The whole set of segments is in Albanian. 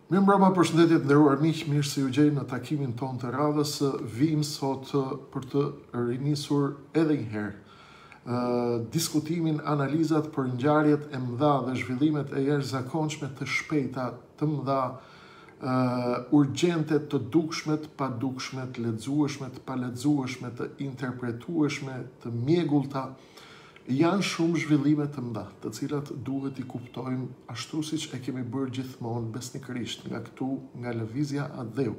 Mirëmbrëma, përshëndetje të nderuar miq, mirë se u gjej në takimin tonë të radhës. Vim sot për të rinisur edhe një herë diskutimin, analizat për ngjarjet e mëdha dhe zhvillimet e jashtëzakonshme të shpejta, të mëdha, urgjente, të dukshme, të padukshme, të lexueshme, të palexueshme, të interpretueshme, të mjegullta. Janë shumë zhvillime të mëdha, të cilat duhet i kuptojmë ashtu siç e kemi bërë gjithmonë besnikërisht, nga këtu, nga lëvizja a dheu.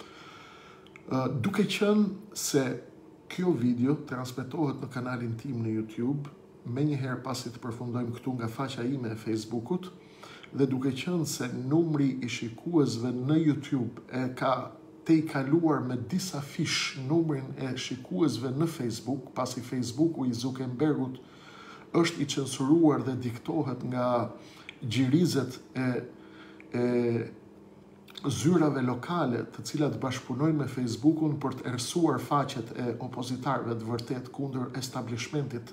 Duke qenë se kjo video transmetohet në kanalin tim në YouTube, menjëherë pasi të përfundojmë këtu nga faqja ime e Facebookut, dhe duke qenë se numri i shikuesve në YouTube e ka te i kaluar me disa fish numrin e shikuesve në Facebook, pasi Facebooku i Zuckerbergut është i censuruar dhe diktohet nga gjirizet e zyrave lokale, të cilat bashkëpunojnë me Facebookun për të erësuar faqet e opozitarëve të vërtet kundër establishmentit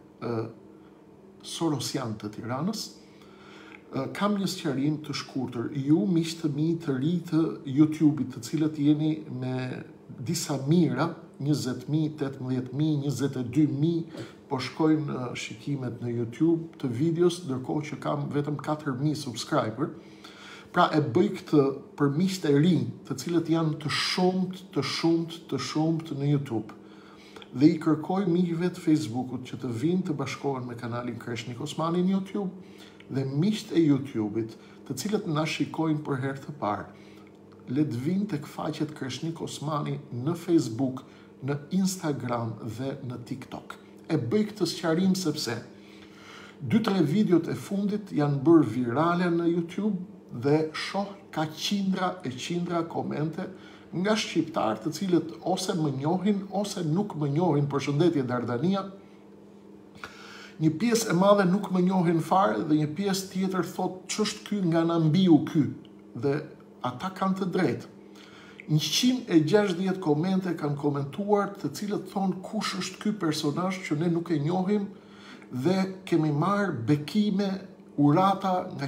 sorosian të Tiranës. Kam një sqarim të shkurtër. Ju, miq të mi të ri të YouTube-it, të cilët jeni me disa mijëra, 20.000, 18.000, 22.000, po shkojnë shikimet në YouTube të videos, ndërkohë që kam vetëm 4.000 subscriber. Pra e bëj këtë për miqt e rinj, të cilët janë të shumt në YouTube. Dhe i kërkoj miqve të Facebookut që të vinë të bashkohen me kanalin Kreshnik Osmani në YouTube, dhe miqt e YouTube-it, të cilët na shikojnë për herë të parë, le të vinë tek faqet Kreshnik Osmani në Facebook, në Instagram dhe në TikTok. E bëj këtë sqarim sepse 2-3 videot e fundit janë bërë virale në YouTube dhe shoh ka qindra komente nga shqiptarë të cilët ose më njohin ose nuk më njohin. Përshëndetje Dardania. Një pjesë e madhe nuk më njohin fare dhe një pjesë tjetër thot ç'është ky, nga na mbiu ky. Dhe ata kanë të drejtë. 160 komente kanë komentuar, të cilët thonë kush është ky personazh që ne nuk e njohim, dhe kemi marrë bekime, urata nga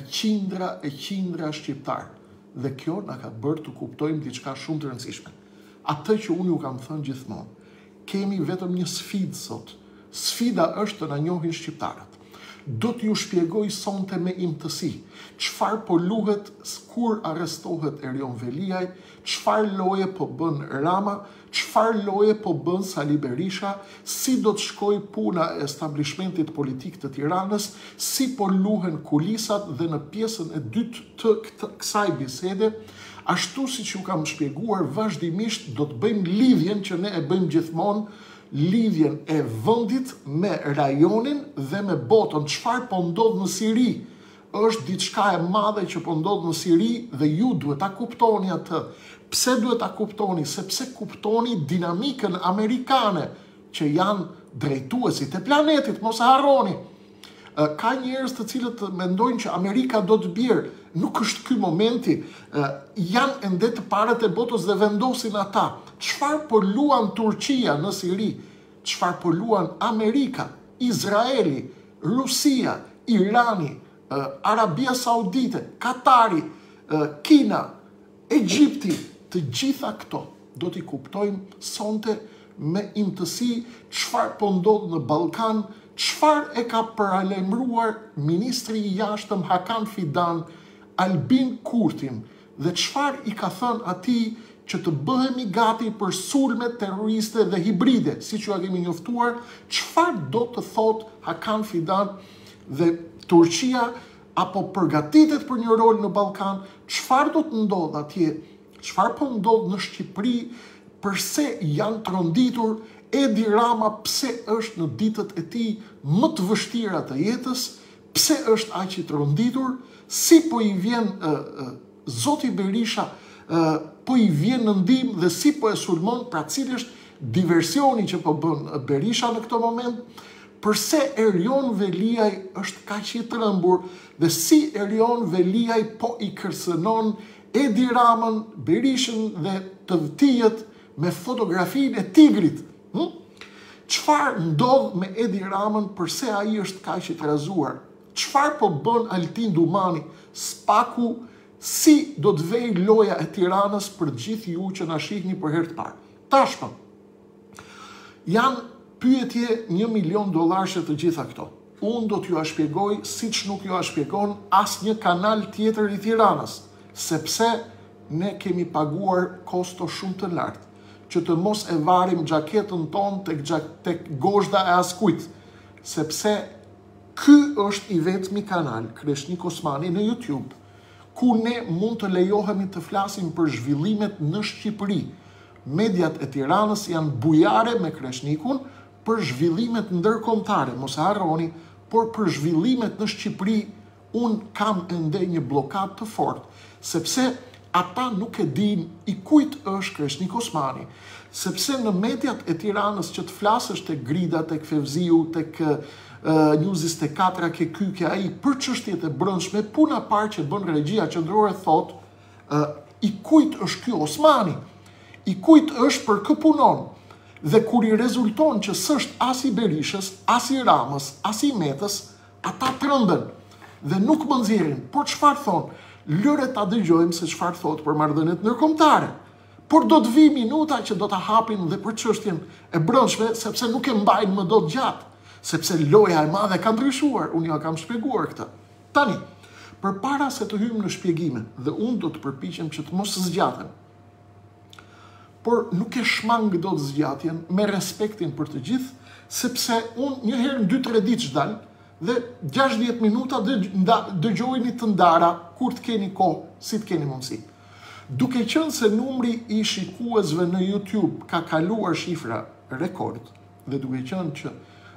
qindra shqiptarë. Dhe kjo na ka bërë të kuptojmë diçka shumë të rëndësishme. Atë që unë ju kam thënë gjithmonë, kemi vetëm një sfidë sot. Sfida është të na njohin shqiptarët. Do t'ju shpjegoj sonte me imtësi çfarë po luhet kur arrestohet Erion Veliaj, çfarë loje po bën Rama, çfarë loje po bën Sali Berisha, si do të shkojë puna e establishmentit politik të Tiranës, si po luhen kulisat, dhe në pjesën e dytë të kësaj bisede, ashtu siç ju kam shpjeguar vazhdimisht, do të bëjmë lidhjen që ne e bëjmë gjithmonë, lidhjen e vendit me rajonin dhe me botën. Çfarë po ndodh në Siri është diçka e madhe që po ndodh në Siri dhe ju duhet ta kuptoni atë. Pse duhet ta kuptoni? Sepse kuptoni dinamikën amerikane që janë drejtuesit e planetit, mos e harroni. Ka njerëz të cilët mendojnë që Amerika do të bjerë. Nuk është ky momenti. Janë ende të parët e botës dhe vendosin ata. Çfarë po luan Turqia në Siri? Çfarë po luan Amerika, Izraeli, Rusia, Irani, Arabia Saudite, Katari, Kina, Egjipti? Të gjitha këto do t'i kuptojmë sonte me imtësi çfarë po ndodh në Ballkan, çfarë e ka paralajmëruar ministri i jashtëm Hakan Fidan Albin Kurtin, dhe çfarë i ka thënë atij që të bëhemi gati për sulme terroriste dhe hibride, siç ju kemi njoftuar. Çfarë do të thot Hakan Fidan dhe Turqia, apo përgatitet për një rol në Ballkan? Çfarë do të ndodh atje? Çfarë po ndodh në Shqipëri? Përse janë tronditur? Edi Rama pse është në ditët e tij më të vështira të jetës? Pse është aq i tronditur? Si po i vjen Zoti Berisha, po i vjen në ndihmë dhe si po e sulmon? Pra cili është diversioni që po bën Berisha në këtë moment? Përse Erion Veliaj është kaq i trembur dhe si Erion Veliaj po i kërcënon Edi Ramën, Berishën dhe të tjerët me fotografinë e tigrit? Çfarë ndodh me Edi Ramën? Përse ai është kaq i trazuar? Çfarë po bën Altin Dumani, spaku si do të vej loja e Tiranës për gjithë ju që na shihni për herë të parë. Tashmë, janë pyetje $1 milion që të gjitha këto. Unë do t'ju a shpjegoj siç nuk ju a shpjegon asnjë kanal tjetër i Tiranës, sepse ne kemi paguar kosto shumë të lartë që të mos e varim xhaketën tonë tek gozhda e askujt, sepse ky është i vetmi kanal, Kreshnik Osmani në YouTube, ku ne mund të lejohemi të flasim për zhvillimet në Shqipëri. Mediat e Tiranës janë bujare me Kreshnikun për zhvillimet ndërkombëtare, mos e harroni, por për zhvillimet në Shqipëri unë kam ende një blokad të fortë, sepse ata nuk e din i kujt është Kreshnik Osmani, sepse në mediat e Tiranës që të flasësh tek Grida, tek Fevziu, tek News 24, ke ky, ke ai, për çështjet e brendshme, puna parë që bën regjia qendrore thot, i kujt është ky Osmani, i kujt është për kë punon, dhe kur i rezulton që s'është as i Berishës, as i Ramës, as i Metës, ata trëmben dhe nuk më nxjerrin. Por çfarë thon? Lëre ta dëgjojmë se çfarë thot për marrëdhëniet ndërkombëtare. Por do të vi minuta që do ta hapin dhe për çështjen e brendshme, sepse nuk e mbajnë më dot gjatë, sepse loja e madhe ka ndryshuar, unë ja kam shpjeguar këtë. Tani, përpara se të hyjmë në shpjegime, dhe unë do të përpiqem që të mos zgjatem, por nuk e shmang dot zgjatjen, me respektin për të gjithë, sepse unë një herë në 2-3 ditë çdal, dhe 60 minuta dëgjojni të ndara kur të keni kohë, si të keni mundësi. Duke qenë se numri i shikuesve në YouTube ka kaluar shifra rekord, dhe duke qenë që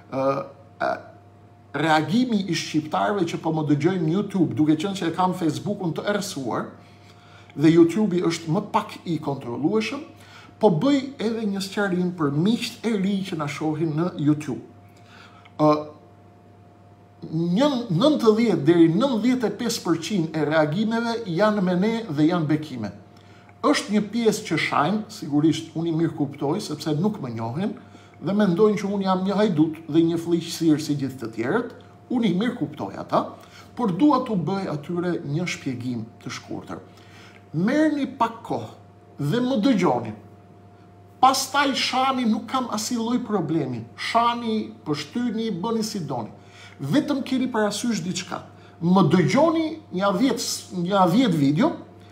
reagimi i shqiptarëve që po më dëgjojnë në YouTube, duke qenë që e kam Facebookun të errësuar, dhe YouTube-i është më pak i kontrollueshëm, po bëj edhe një sqarim për miqtë e ri që na shohin në YouTube. 90 deri 95% e reagimeve janë me ne dhe janë bekime. Është një pjesë që shajnë, sigurisht unë i mirë kuptoj, sepse nuk më njohin, dhe mendojnë që unë jam një hajdut dhe një fliqësirë si gjithë të tjerët, unë i mirë kuptoj ata, por dua t'u bëj atyre një shpjegim të shkurtër. Merrni pak kohë dhe më dëgjoni. Pastaj shani, nuk kam asnjë lloj problemi. Shani, pështyni, bëni si doni. Vetëm keni parasysh diçka. Më dëgjoni një 10 video,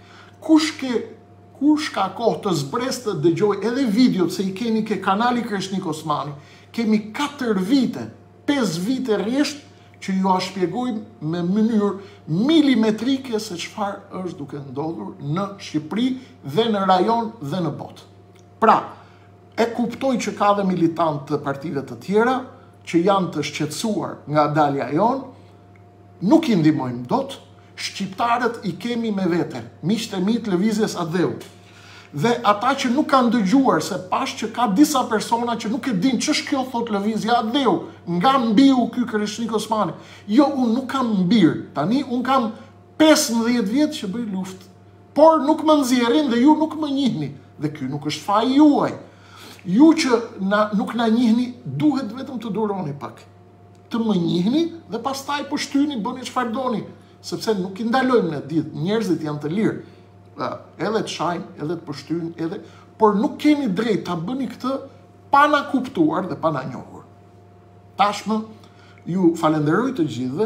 kush ka kohë të zbres të dëgjoj edhe videot, se i kemi ke kanali Kreshnik Osmani, kemi 4 vite, 5 vite rresht, që ju a shpjegojmë me mënyrë milimetrike se çfarë është duke ndodhur në Shqipëri dhe në rajon dhe në botë. Pra, e kuptoj që ka dhe militantë të partive të tjera, që janë të shqetësuar nga dalja jonë, nuk i ndihmojmë dot, shqiptarët i kemi me vete, miqtë e mi të lëvizjes Adheu. Dhe ata që nuk kanë dëgjuar, se pash që ka disa persona që nuk e din ç'është kjo thot lëvizja Adheu, nga mbiu ky Kreshnik Osmani. Jo, unë nuk kam mbir, tani unë kam 15 vjet që bëj luftë, por nuk më nxjerrin dhe ju nuk më njihni, dhe ky nuk është faji juaj. Ju që nuk na njihni, duhet vetëm të duroni pak. Të më njihni dhe pastaj po shtyni, bëni çfarë doni, sepse nuk i ndalojmë ne ditë, njerëzit janë të lirë. Edhe të shajnë, edhe të pështynë, por nuk keni drejt ta bëni këtë pa na kuptuar dhe pa na njohur. Tashmë, ju falenderoj të gjithëve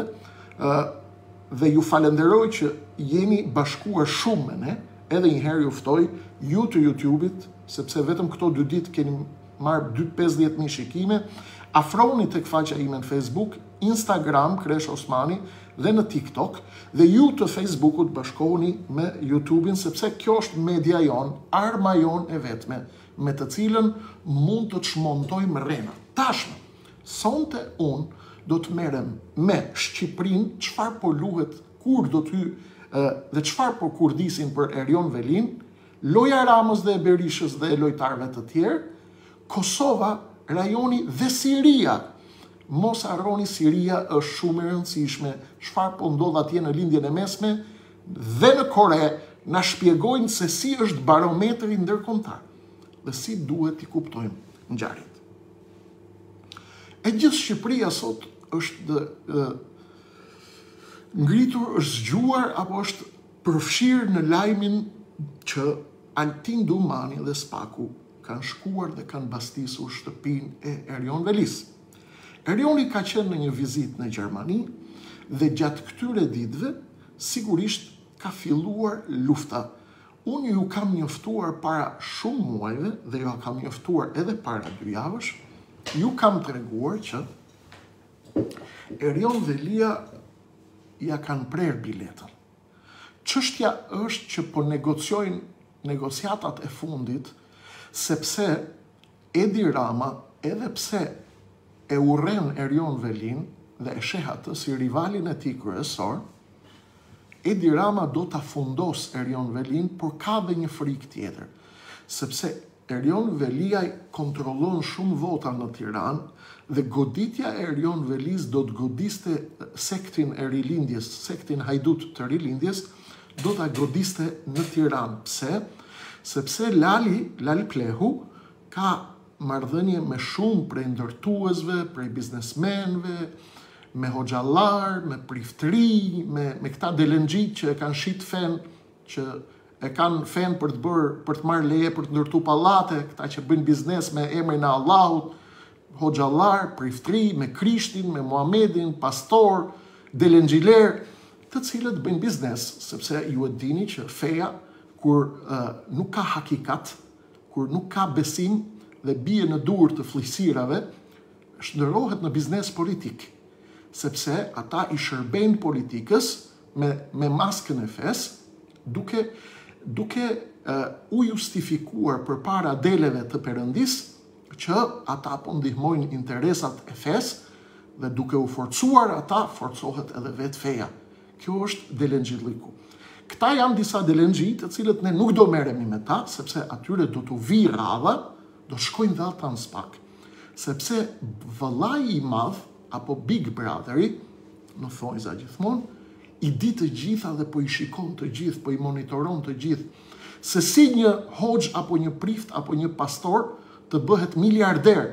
dhe ju falenderoj që jeni bashkuar shumë me ne, edhe një herë ju ftoj ju të YouTube-it, sepse vetëm këto 2 ditë keni marrë 50.000 shikime, afroni tek faqja ime në Facebook, Instagram, Kresh Osmani, dhe në TikTok, dhe ju të Facebookut bashkohuni me YouTube-in, sepse kjo është media jon, arma jon e vetme, me të cilën mund të çmontojmë rrena. Tashmë, sonte unë do të merrem me Shqipërinë, çfarë po luhet, kur do të hy dhe çfarë po kurdisin për Erion Velin, loja Ramës dhe Berishës dhe lojtarëve të tjerë, Kosova, rajoni dhe Siria. Mos harroni, Siria është shumë e rëndësishme, çfarë po ndodh atje në lindjen e mesme dhe në Kore, na shpjegojnë se si është barometri ndërkombëtar dhe si duhet t'i kuptojmë ngjarjet. E gjithë Shqipëria sot është ngritur, është zgjuar apo është përfshirë në lajmin që Altin Dumani dhe Spaku kanë shkuar dhe kanë bastisur shtëpinë e Erion Velis. Erioni ka qenë në një vizitë në Gjermani dhe gjatë këtyre ditëve sigurisht ka filluar lufta. Unë ju kam njoftuar para shumë muajve dhe ju kam njoftuar edhe para 2 javësh, ju kam treguar që Erion Velia ja kanë prerë biletën. Çështja është që po negociojnë negociatat e fundit, sepse Edi Rama, edhe pse e urren Erion Velin dhe e sheh atë si rivalin e tij kryesor, Edi Rama do ta fundos Erion Velin, por ka dhe një frikë tjetër, sepse Erion Velia kontrollon shumë vota në Tiranë dhe goditja e Erion Velis do të godiste sektin e rilindjes, sektin hajdut të rilindjes, do ta godiste në Tiranë. Pse? Sepse Lali Plehu ka marrëdhënie me shumë prej ndërtuesve, prej biznesmenve, me hoxhallar, me priftëri, me këta delengjit që e kanë shit fen, që e kanë fen për të marrë leje, për të ndërtu pallate, këta që bëjnë biznes me emrin e Allahut, hoxhallar, priftëri, me Krishtin, me Muhamedin, pastor, delengjiler, të cilët bëjnë biznes, sepse ju e dini që feja, kur nuk ka hakikat, kur nuk ka besim dhe bie në dur të flisirave, shndërrohet në biznes politik, sepse ata i shërbejnë politikës me maskën e fes, duke u justifikuar përpara deleve të Perëndis që ata po ndihmojnë interesat e fes dhe duke u forcuar ata, forcohet edhe vetë feja. Kjo është delengjilliku. Këta janë disa delengjit të cilët ne nuk do merremi me ta, sepse atyre do të vi radha, do shkojnë dhe ata në spak. Sepse vëllai i madh, apo Big Brotheri, në thonjza gjithmonë, i di të gjitha dhe po i shikon të gjithë, po i monitoron të gjithë, se si një hoxh apo një prift apo një pastor të bëhet miliarder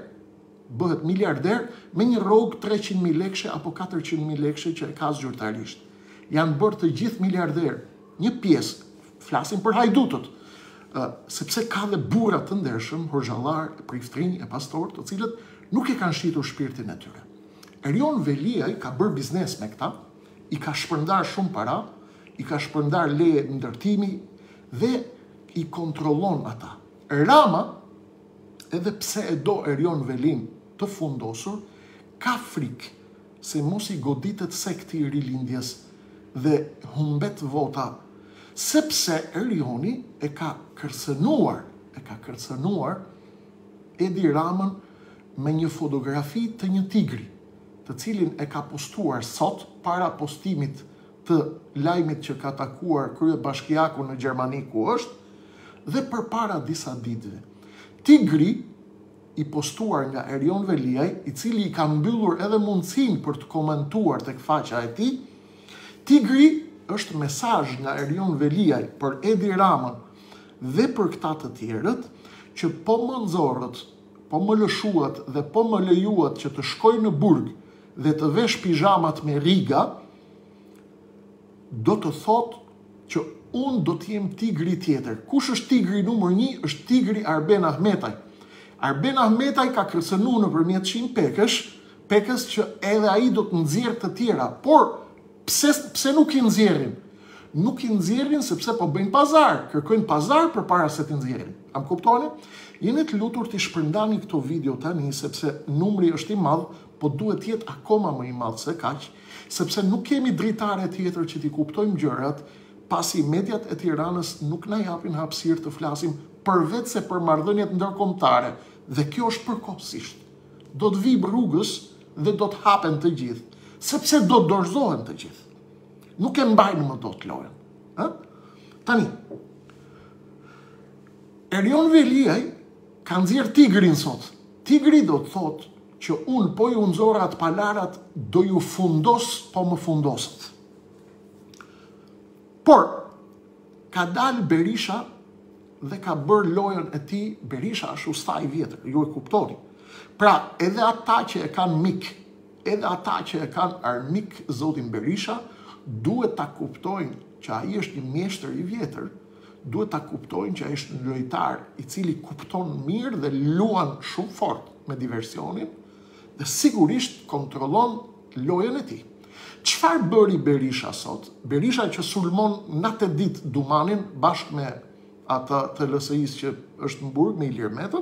me një rrogë 300.000 lekëshe apo 400.000 lekëshe që e ka zyrtarisht. Janë bërë të gjithë miliarder, një pjesë, flasim për hajdutët, sepse ka dhe burra të ndershëm, hoxhallar, priftrinj e pastor, të cilët nuk e kanë shitur shpirtin e tyre. Erion Velia ka bërë biznes me këta, i ka shpërndar shumë para, i ka shpërndar leje ndërtimi dhe i kontrollon ata. Rama, edhe pse e do Erion Velin të fundosur, ka frikë se mos i goditet sekti i rilindjes dhe humbet vota, sepse Erioni e ka kërcënuar Edi Ramën me një fotografi të një tigri, të cilin e ka postuar sot para postimit të lajmit që ka takuar kryebashkiaku në Gjermani ku është, dhe përpara disa ditëve. Tigri i postuar nga Erion Veliaj, i cili i ka mbyllur edhe mundësin për të komentuar tek faqja e tij, Tigri është mesazh nga Erion Veliaj për Edi Ramën dhe për këta të tjerët, që po më nxorrët, po më lëshuat dhe po më lejuat që të shkoj në burg dhe të vesh pijamat me riga, do të thot që unë do t'jem tigri tjetër. Kush është tigri numër 1? Është tigri Arben Ahmetaj. Arben Ahmetaj ka kërcënu nëpërmjet 100 pekës që edhe ai do të nxjerrë të tjera. Por pse nuk i nxjerrin? Nuk i nxjerrin sepse po bëjnë pazar, kërkojnë pazar përpara se t'i nxjerrin. A më kuptoni? Jeni të lutur t'i shpërndani këto video tani, sepse numri është i madh, po duhet jetë akoma më i madh se kaq, sepse nuk kemi dritare tjetër që t'i kuptojmë gjërat, pasi mediat e Tiranës nuk na japin hapësirë të flasim përveç se për marrëdhëniet ndërkombëtare, dhe kjo është përkohësisht. Do të vijë rrugës dhe do të hapen të gjithë, sepse do të dorëzohen të gjithë. Nuk e mbajnë më dot lojën. Tani, Erion Veliaj ka nxjerr tigrin sot. Tigri do të thotë që unë po ju nxorra atë palarat, do ju fundos, po më fundosët. Por, ka dalë Berisha dhe ka bërë lojën e tij. Berisha është usta i vjetër, ju e kuptoni. Pra, edhe ata që e kanë mik, edhe ata që e kanë armik zotin Berisha, duhet ta kuptojnë që ai është një mjeshtër i vjetër, duhet ta kuptojnë që ai është një lojtar i cili kupton mirë dhe luan shumë fort me diversionin dhe sigurisht kontrollon lojën e tij. Çfarë bëri Berisha sot? Berisha që sulmon natë ditë Dumanin bashkë me atë të LSI-s që është në burg me Ilir Metën.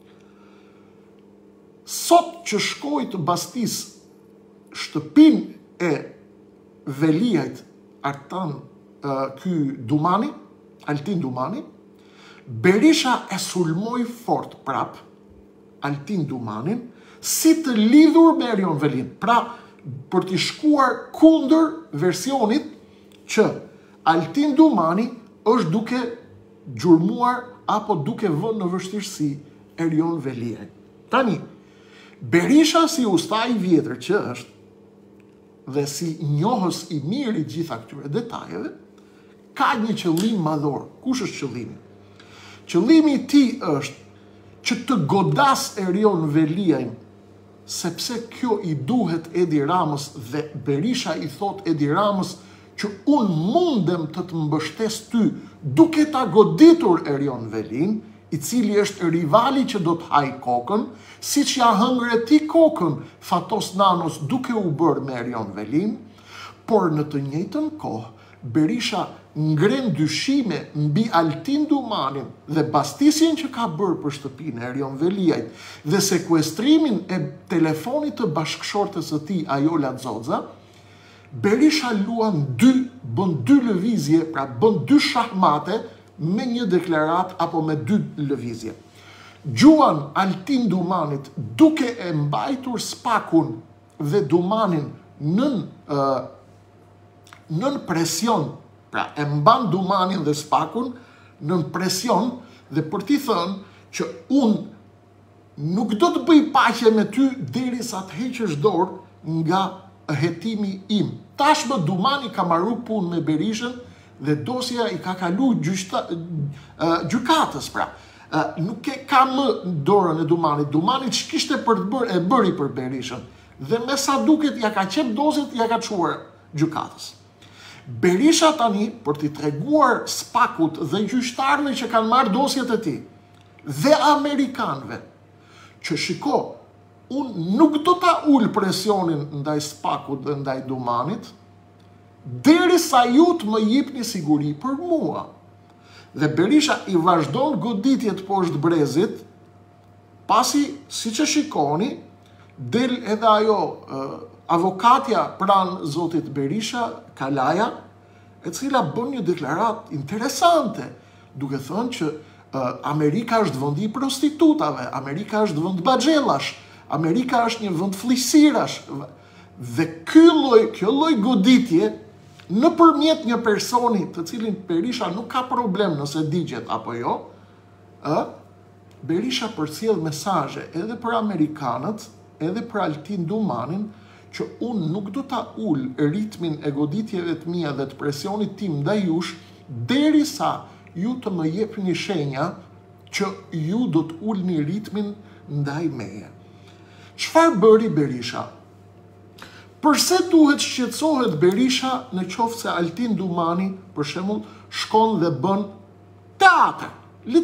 Sot që shkoi të bastis shtëpinë e Veliajt Artan ky Dumani, Altin Dumani, Berisha e sulmoi fort prap Altin Dumanin si të lidhur me Erion Velin. Pra, për t'i shkuar kundër versionit që Altin Dumani është duke gjurmuar apo duke vënë në vështirësi Erion Veliaj. Tani, Berisha si usta i vjetër që është dhe si njohës i mirë i gjitha këtyre detajeve, ka një qëllim madhor. Kush është qëllimi? Qëllimi i tij është që të godas Erion Veliajn, sepse kjo i duhet Edi Ramës dhe Berisha i thot Edi Ramës që unë mundem të të mbështes ty duke ta goditur Erion Velin, i cili është rivali që do të haj kokën, si që ja hëngre ti kokën Fatos Nanos duke u bërë me Erion Velin, por në të njëjtën kohë, Berisha ngren dyshime mbi Altin Dumanin dhe bastisjen që ka bërë për shtëpinë e Erion Veliajt dhe sekuestrimin e telefonit të bashkëshortes së tij Ajola Xoxa, Berisha bën dy lëvizje, pra bën dy shahmate me një deklarat apo me dy lëvizje. Gjuan Altin Dumanit duke e mbajtur spakun dhe Dumanin nën presion, pra e mban Dumanin dhe spakun nën presion dhe për t'i thënë që unë nuk do të bëj paqe me ty derisa të heqësh dorë nga hetimi im. Tashmë Dumani ka marrë punë me Berishën dhe dosja i ka kalu gjykatës, pra. Nuk e ka më dorën e Dumanit. Dumanit ç'kishte për të bërë e bëri për Berishën. Dhe me sa duket ja ka qep dosjet, ja ka çuar gjykatës. Berisha tani, për t'i treguar spakut dhe gjyqtarëve që kanë marrë dosjet e tij, dhe amerikanëve, që shiko, unë nuk do ta ul presionin ndaj spakut dhe ndaj Dumanit, derisa ju të më jepni siguri për mua. Dhe Berisha i vazhdon goditjet poshtë brezit, pasi, siç e shikoni, del edhe ajo avokatja pranë zotit Berisha, Kalaja, e cila bën një deklarat interesante, duke thënë që Amerika është vend i prostitutave, Amerika është vend baxhellash, Amerika është një vend fllihësirash. Dhe kjo lloj goditje nëpërmjet një personi të cilin Berisha nuk ka problem nëse digjet apo jo, Berisha përcjell mesazhe edhe për amerikanët, edhe për Altin Dumanin, që unë nuk do ta ul ritmin e goditjeve të mia dhe të presionit tim ndaj jush, derisa ju të më jepni shenja që ju do të ulni ritmin ndaj meje. Çfarë bëri Berisha? Përse duhet shqetësohet Berisha në qoftë se Altin Dumani, për shembull, shkon dhe bën teatr? Le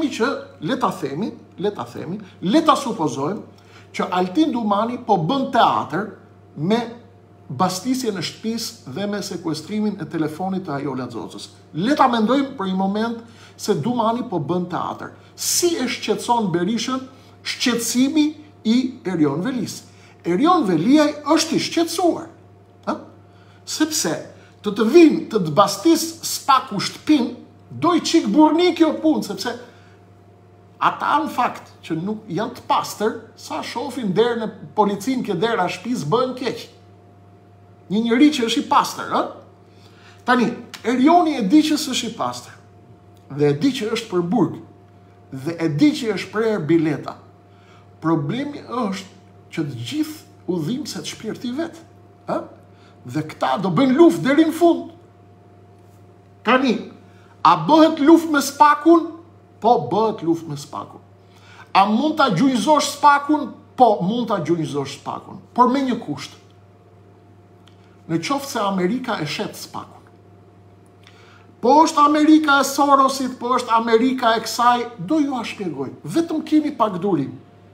ta supozojmë që Altin Dumani po bën teatr me bastisjen e shtëpisë dhe me sekuestrimin e telefonit të Ajola Xoxës. Le ta mendojmë për një moment se Dumani po bën teatr. Si e shqetëson Berishën shqetësimi i Erion Velis? Erion Veliaj është i shqetësuar. Sepse të vinë të të bastis spaku shtëpin, do i qik burni kjo punë, sepse ata në fakt që nuk janë të pastër, sa shofin derë në policin ke dera shtëpis bëhen keq. Një njëri që është i pastër, Tani, Erioni e di që s'është i pastër, dhe e di që është për burg, dhe e di që është prerë bileta. Problemi është që të gjithë udhimset shpirti vetë. Dhe këta do bëjnë luftë deri në fund. Tani, a bëhet luftë me spakun? Po, bëhet luftë me spakun. A mund ta gjujzosh spakun? Po, mund ta gjujzosh spakun. Por me një kusht. Në qoftë se Amerika e shet spakun. po është Amerika e Sorosit, po është Amerika e kësaj, do ju a shpjegoj. Vetëm keni pak durim.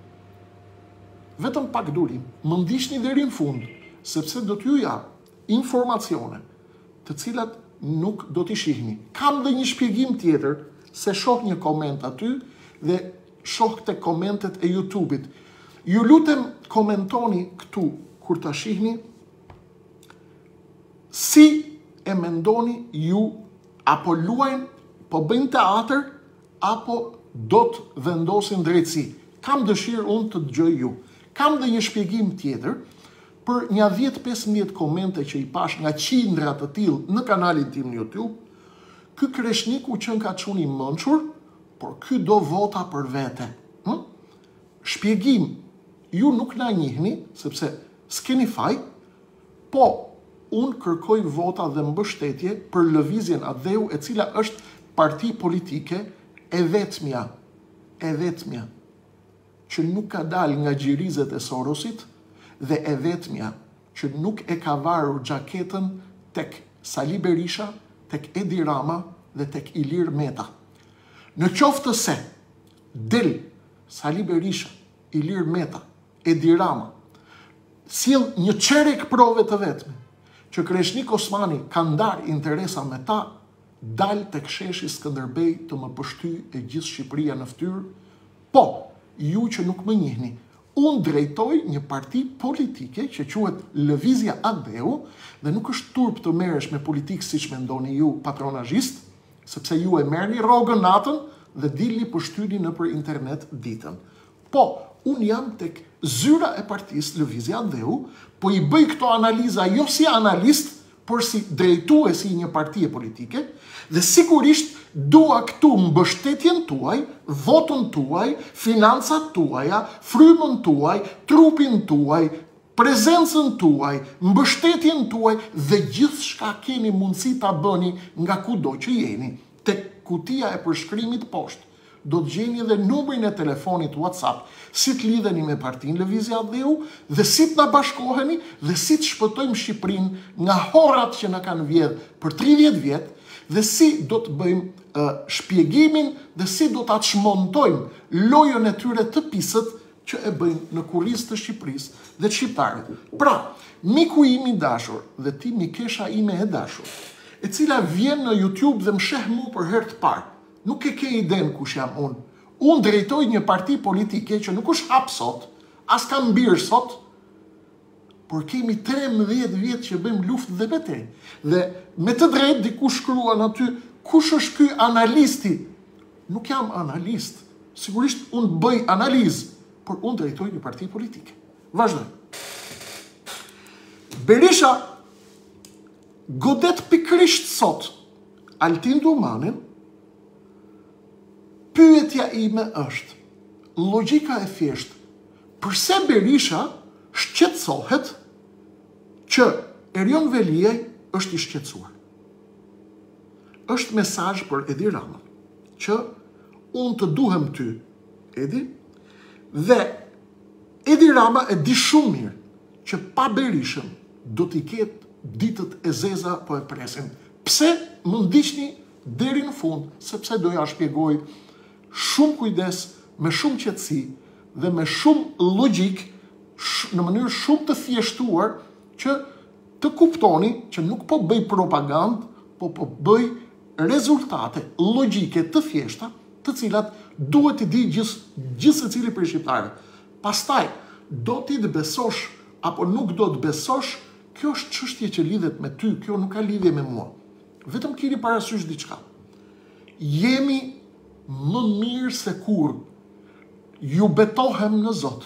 Vetëm pak durim. Më ndiqni deri në fund, sepse do t'ju jap informacione të cilat nuk do t'i shihni. Kam dhe një shpjegim tjetër, se shoh një koment aty dhe shoh të komentet e YouTube-it. Ju lutem komentoni këtu kur ta shihni si e mendoni ju, apo luajnë, po bëjnë teatr, apo do të vendosin drejtësi. Kam dëshirë unë të dëgjoj ju. Kam dhe një shpjegim tjetër për një 10-15 komente që i pash nga qindra të tillë në kanalin tim në YouTube. Ky kreshniku që ka çuni mençur, por ky do vota për vete. Shpjegim, ju nuk na njihni, sepse s'keni faj, po unë kërkoj vota dhe mbështetje për lëvizjen Adheu, e cila është parti politike e vetmja, që nuk ka dalë nga gjirizet e Sorosit dhe e vetmja që nuk e ka varur gjaketën tek Sali Berisha, tek Edi Rama dhe tek Ilir Meta. Në qoftë se del Sali Berisha, Ilir Meta, Edi Rama, sjell një çerek prove të vetme që Kreshnik Osmani ka ndarë interesa me ta, dal tek sheshi Skënderbej të më pështy e gjithë Shqipëria në fytyrë. Po, ju që nuk më njihni, unë drejtoj një parti politike që quhet Lëvizja Adheu dhe nuk është turp të merresh me politikë siç mendoni ju patronazhist, sepse ju e merrni rrogën natën dhe dilni pështyni nëpër internet ditën. Po, unë jam tek zyra e partisë Lëvizja Adheu, po i bëj këto analiza jo si analist, por si drejtuesi i një partie politike, dhe sigurisht dua këtu mbështetjen tuaj, votën tuaj, financat tuaja, frymën tuaj, trupin tuaj, prezencën tuaj, mbështetjen tuaj dhe gjithçka keni mundësi ta bëni nga kudo që jeni. Tek kutia e përshkrimit poshtë do të gjeni edhe numrin e telefonit WhatsApp, si të lidheni me partinë Lëvizja Adheu dhe si të na bashkoheni dhe si të shpëtojmë Shqipërinë nga horrat që na kanë vjedh për 30 vjet dhe si do të bëjmë shpjegimin dhe si do ta çmontojmë lojën e tyre të pisët që e bëjnë në kurrizë të Shqipërisë dhe të shqiptarët. Pra, miku im i dashur dhe ti mikesha ime e dashur, e cila vjen në YouTube dhe më sheh mua për herë të parë, nuk e ke iden kush jam unë. Unë drejtoj një parti politike që nuk është hap sot, as ka mbirë sot, por kemi 13 vjet që bëjmë luftë dhe betejë. Dhe me të drejtë dikush shkruan aty, kush është ky analisti? Nuk jam analist. Sigurisht unë bëj analizë, por unë drejtoj një parti politike. Vazhdoj. Berisha godet pikrisht sot Altin Dumanin. Pyetja ime është, logjika e thjeshtë, përse Berisha shqetësohet që Erion Veliaj është i shqetësuar? Është mesazh për Edi Rama, që unë të duhem ty, Edi, dhe Edi Rama e di shumë mirë që pa Berishën do t'i ketë ditët e zeza po e presin. Pse më ndiqni deri në fund, sepse do ja shpjegoj shumë kujdes, me shumë qetësi dhe me shumë logjik, në mënyrë shumë të thjeshtuar, që të kuptoni që nuk po bëj propagandë, po bëj rezultate logjike të thjeshta, të cilat duhet të di gjithë secili për shqiptarëve. Pastaj, do t'i të besosh apo nuk do të besosh, kjo është çështje që lidhet me ty, kjo nuk ka lidhje me mua. Vetëm keni parasysh diçka. Jemi më mirë se kur ju betohem në Zot.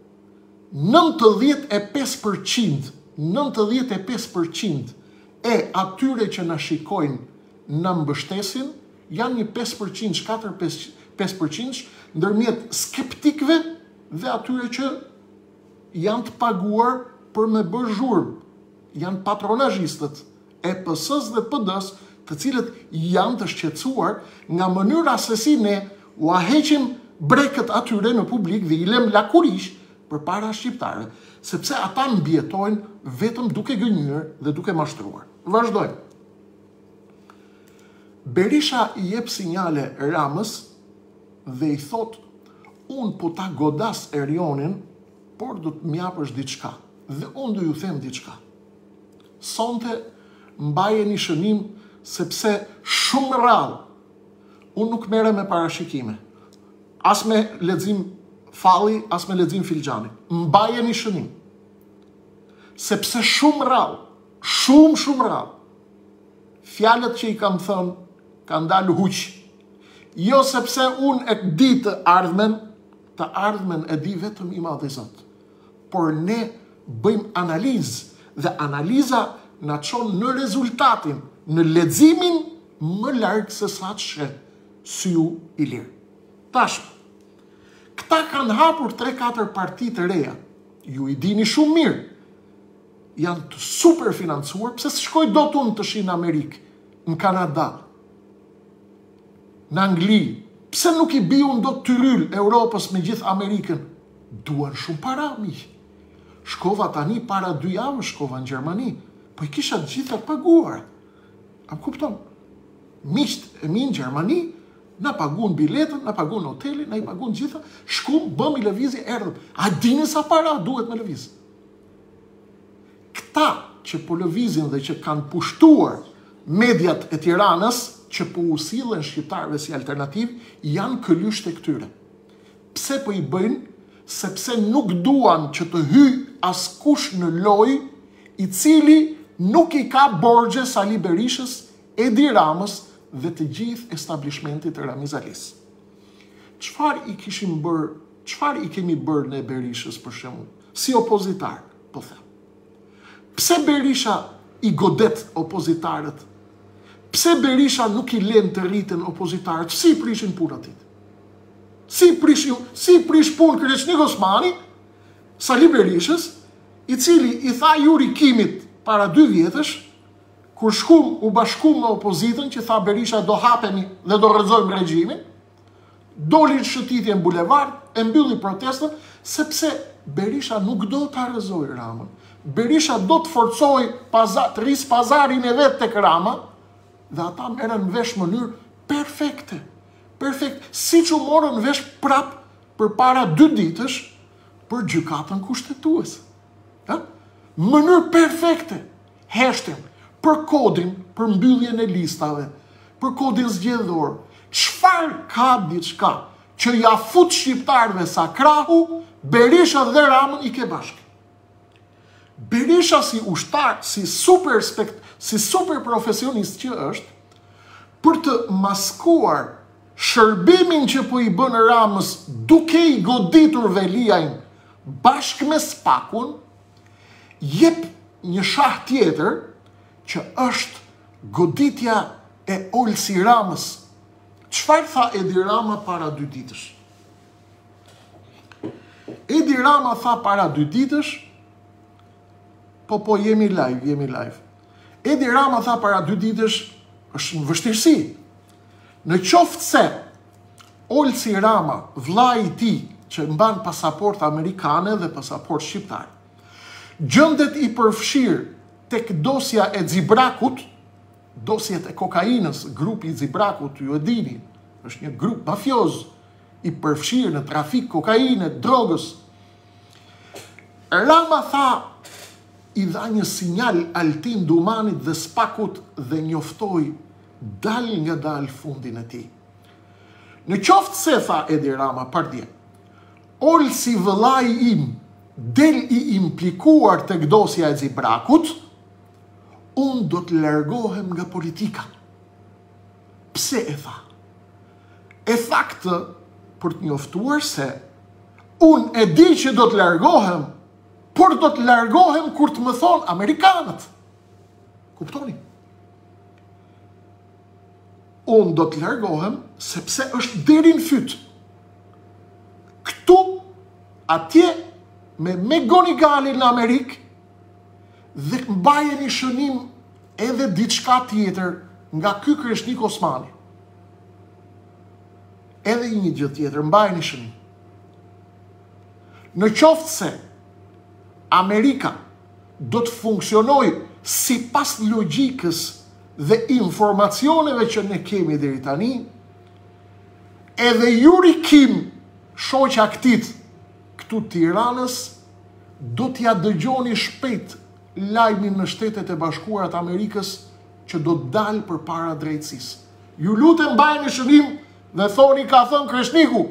95% e atyre që na shikojnë na mbështesin, janë një 5%, 4-5% ndërmjet skeptikëve dhe atyre që janë të paguar për me bërë zhurmë. Janë patronazhistët e PS-s dhe PD-s, të cilët janë të shqetësuar nga mënyra se si ne u heqim brekët atyre në publik dhe i lëm lakurish përpara shqiptarëve, sepse ata mbjetojnë vetëm duke gënjur dhe duke mashtruar. Vazhdojmë. Berisha I jep sinjale Ramës dhe I thot, unë po ta godas Erionin, por do të m'japësh diçka. Dhe unë do ju them diçka. Sonte mbajeni shënim sepse shumë rrallë unë nuk merrem me parashikime. As me lexim falli, as me lexim filxhani. Mbajeni shënim. Sepse shumë rrallë, shumë rrallë, fjalët që I kam thënë kanë dalë huq. Jo sepse unë e di të ardhmen e di vetëm I Madhi Zot. Por ne bëjmë analizë dhe analiza na çon në rezultatin, në leximin më larg se sa të sheh syu I lirë. Tashmë, këta kanë hapur 3-4 parti të reja. Ju I dini shumë mirë. Janë të super financuar, pse s'shkoj do të unë të shi në Amerikë, në Kanada, në Angli, pse nuk I bi unë do të tyryl Europës me gjithë Amerikën? Duan shumë para, miq. Shkova tani para 2 javë, shkova në Gjermani, po I kisha gjitha paguar. A më kupton? Miqt e mi në Gjermani, na pagun biletën, na pagun hotelin, na I pagun gjitha, shkum, bëm I lëvizi, erdhëm. A dini sa para duhet me lëviz? Këta që po lëvizin dhe që kanë pushtuar mediat e Tiranës, që po u sillen shqiptarëve si alternativë, janë këlysht e këtyre. Pse po I bëjnë? Sepse nuk duan që të hyj askush në lojë I cili nuk I ka borxhe Sali Berishës, Edi Ramës dhe të gjithë establishmentit të Ramiz Alis. Çfarë I kemi bërë ne Berishës për shembull, si opozitar, po them. Pse Berisha I godet opozitarët? Pse Berisha nuk I len të rriten opozitarët? Si prishin punatit? Si prish punë Kreçnik Osmani, Sali Berishës, I cili I tha Juri Kimit para 2 vjetësh, kur u bashkum me opozitën, që tha Berisha do hapemi dhe do rrëzojmë regjimin, doli në shëtitje në bulevard, e mbylli protestën, sepse Berisha nuk do të rrëzoj Ramën. Berisha do të forcoj të rris pazarin e vetë tek Rama, dhe ata merren vesh mënyrë perfekte. Si që morën vesh prap për para 2 ditësh për gjykatën kushtetuese. Mënyrë perfekte. Heshtin, për kodin, për mbylljen e listave, për kodin zgjedhor. Çfarë ka diçka që ja fut shqiptarëve sa krahu, Berisha dhe Ramën I ke bashkë. Berisha si ushtar, si super profesionist që është, për të maskuar shërbimin që po I bën Ramës duke I goditur Veliajn bashkë me Spakun, jep një shah tjetër që është goditja e Olsi Ramës. Çfarë tha Edi Rama para 2 ditësh? Edi Rama tha para 2 ditësh, po jemi live. Edi Rama tha para 2 ditësh, është në vështirësi. Në qoftë se Olsi Rama, vllai I tij, që mban pasaport amerikane dhe pasaport shqiptar, gjendet I përfshirë tek dosja e Xibrakut, dosjet e kokainës, grupi I Xibrakut, ju e dini, është një grup mafioz I përfshirë në trafik kokaine, drogës. Rama tha, I dha një sinjal Altin Dumanit dhe Spakut dhe njoftoi dal nga dal fundin e tij. Në qoftë se, tha Edi Rama pardje, Olsi vëllai im del I implikuar tek dosja e Xibrakut, unë do të largohem nga politika. Pse e tha? E tha këtë për të njoftuar se unë e di që do të largohem, por do të largohem kur të më thonë Amerikanët. Kuptoni? Unë do të largohem sepse është deri në fyt. Këtu, atje, me Gonigali në Amerikë, dhe mbajeni shënim edhe diçka tjetër nga ky Kreçnik Osmani. Edhe një gjë tjetër, mbajeni shënim. Në qoftë se Amerika do të funksionojë sipas logjikës dhe informacioneve që ne kemi deri tani, edhe Yuri Kim, shoqja këtit këtu Tiranës, do t'ja dëgjoni shpejt lajmin në Shtetet e Bashkuara të Amerikës që do t'dalë përpara drejtësisë. Ju lutem mbajeni shënim dhe thoni ka thënë Kreshniku.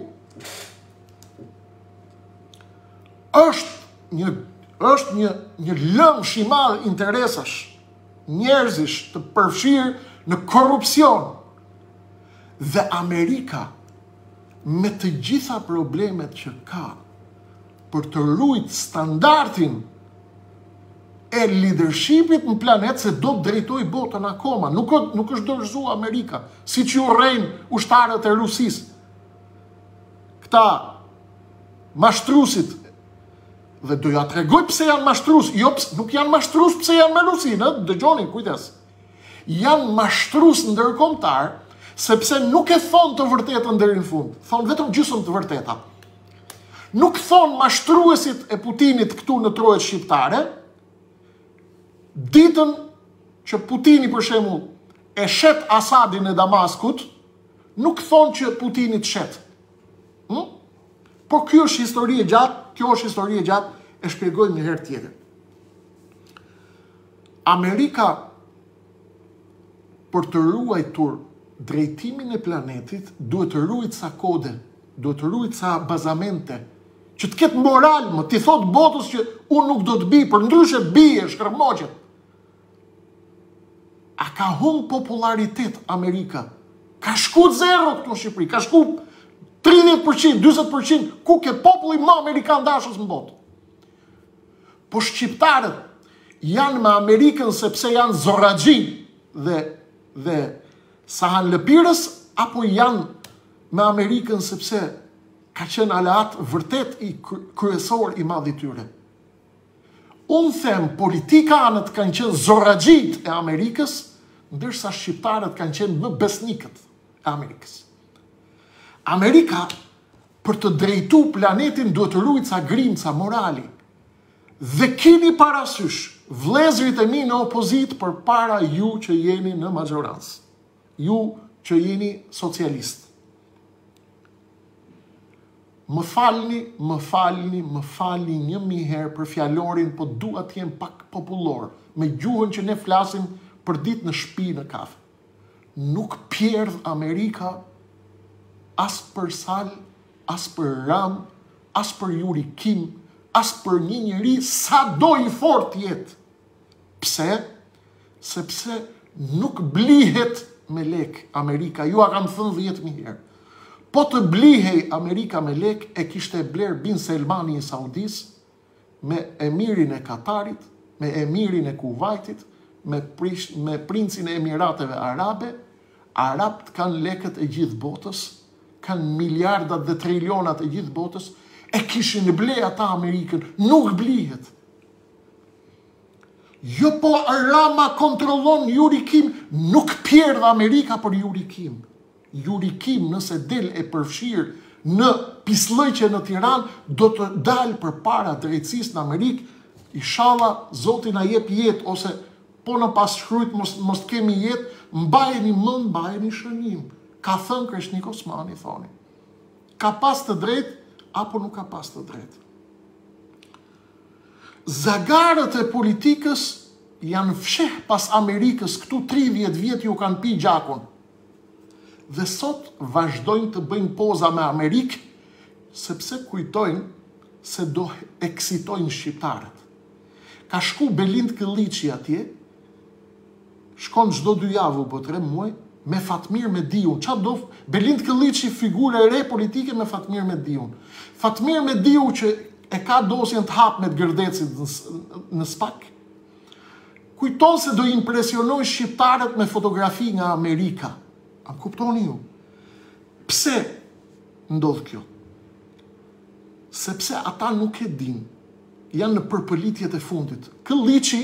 Është një lëmsh i madh interesash njerëzish të përfshirë në korrupsion. Dhe Amerika, me të gjitha problemet që ka, për të ruajtur standardin e leadershipit në planet, se do të drejtoj botën akoma. Nuk është dorëzuar Amerika, si që urrejnë ushtarët e Rusisë. Këta mashtrusit, dhe do ja tregoj pse janë mashtrus, jo, nuk janë mashtrus pse janë me Rusinë, dëgjoni, kujdes. Janë mashtrus ndërkombëtar, sepse nuk e thonë të vërtetën deri në fund, thonë vetëm gjysmë të vërteta. Nuk thonë mashtruesit e Putinit këtu në trojet shqiptare, ditën që Putini për shembull e shet Asadin e Damaskut, nuk thonë që Putini të shet. Por kjo është histori e gjatë, e shpjegojmë një herë tjetër. Amerika, për të ruajtur drejtimin e planetit, duhet të ruajë ca kode, duhet të ruajë ca bazamente, që të ketë moral, më t'i thot botës që unë nuk do të bi, për ndryshe bie, shkërmoqet. A ka humbur popularitet Amerika? Ka shku zero këtu në Shqipëri, ka shku 30%, 40%, ku ke populli më amerikan dashës në botë. Po shqiptarët janë me Amerikën sepse janë zorraxhi dhe sahan lëpirës, apo janë me Amerikën sepse ka qenë aleat vërtet i kryesor i madh i tyre. Unë them, politikanët kanë qenë zorraxhit e Amerikës, ndërsa shqiptarët kanë qenë më besnikët e Amerikës. Amerika, për të drejtu planetin, duhet të ruajë ca grimca morali. Dhe keni parasysh vëllezërit e mi në opozit për para ju që jeni në majorancë. Ju që jeni socialist. Më falni 1000 herë për fjalorin, po dua të jem pak popullor, me gjuhën që ne flasim për ditë në shtëpi në kafe. Nuk pjerdh Amerika as për Sal, as për Ram, as për Yuri Kim, as për një njeri sa do i fort jetë. Pse? Sepse nuk blihet me lek Amerika. Ju a kam thënë 10.000 herë. Po të blihej Amerika me lek, e kishte bler bin Selmani i Saudis, me emirin e Katarit, me emirin e Kuvajtit, me princin e Emirateve Arabe. Arabt kanë lekët e gjithë botës, kanë miliardat dhe trilionat e gjithë botës, e kishin ble ata Amerikën, nuk blihet. Jo, po Rama kontrollon Yuri Kim, nuk pjerdh Amerika për Yuri Kim. Yuri Kim, nëse del e përfshirë në pislëqe në Tiranë, do të dalë për para drejtësisë në Amerikë, inshallah Zoti na jep jetë, ose po në pas shkrujt mos kemi jetë, mbajeni mend, mbajeni shënim. Ka thënë Kreshnik Osmani, thoni. Ka pas të drejtë, apo nuk ka pas të drejtë. Zagarët e politikës janë fsheh pas Amerikës, këtu 30 vjet ju kanë pi gjakun. Dhe sot vazhdojnë të bëjnë poza me Amerikë, sepse kujtojnë se do eksitojnë shqiptarët. Ka shku Belind Këlliçi atje, shkon çdo 2 javë apo 3 muaj, me Fatmir Mediun. Qa do Belind Këlliçi, figure e re politike me Fatmir Mediun. Fatmir Mediu që e ka dosjen të hap me të Gërdecit në SPAK, kujton se do impresionoj shqiptarët me fotografi nga Amerika. A kuptoni ju? Pse ndodh kjo? Sepse ata nuk e din, janë në përpëlitjet e fundit. Këlliçi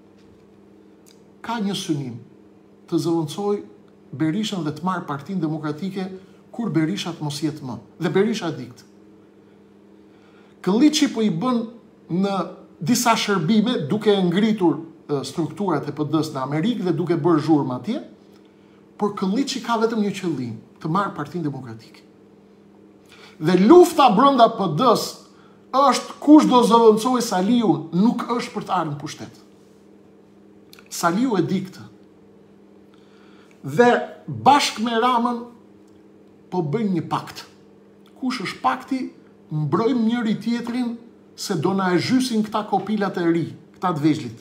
ka një synim të zëvendësoj Berishën dhe të marrë Partinë Demokratike kur Berisha të mos jetë më. Dhe Berisha dikt. Këlliçi po i bën në disa shërbime duke ngritur strukturat e PD-s në Amerikë dhe duke bërë zhurmë atje, por Këlliçi ka vetëm një qëllim, të marrë Partinë Demokratike. Dhe lufta brenda PD-s është kush do zëvendësoj Saliun, nuk është për të ardhur në pushtet. Saliu e di këtë. Dhe bashkë me Ramën po bëjnë një pakt. Kush është pakti? Mbrojmë njëri tjetrin se do na e zhysin këta kopilat e ri, këta të vegjlit.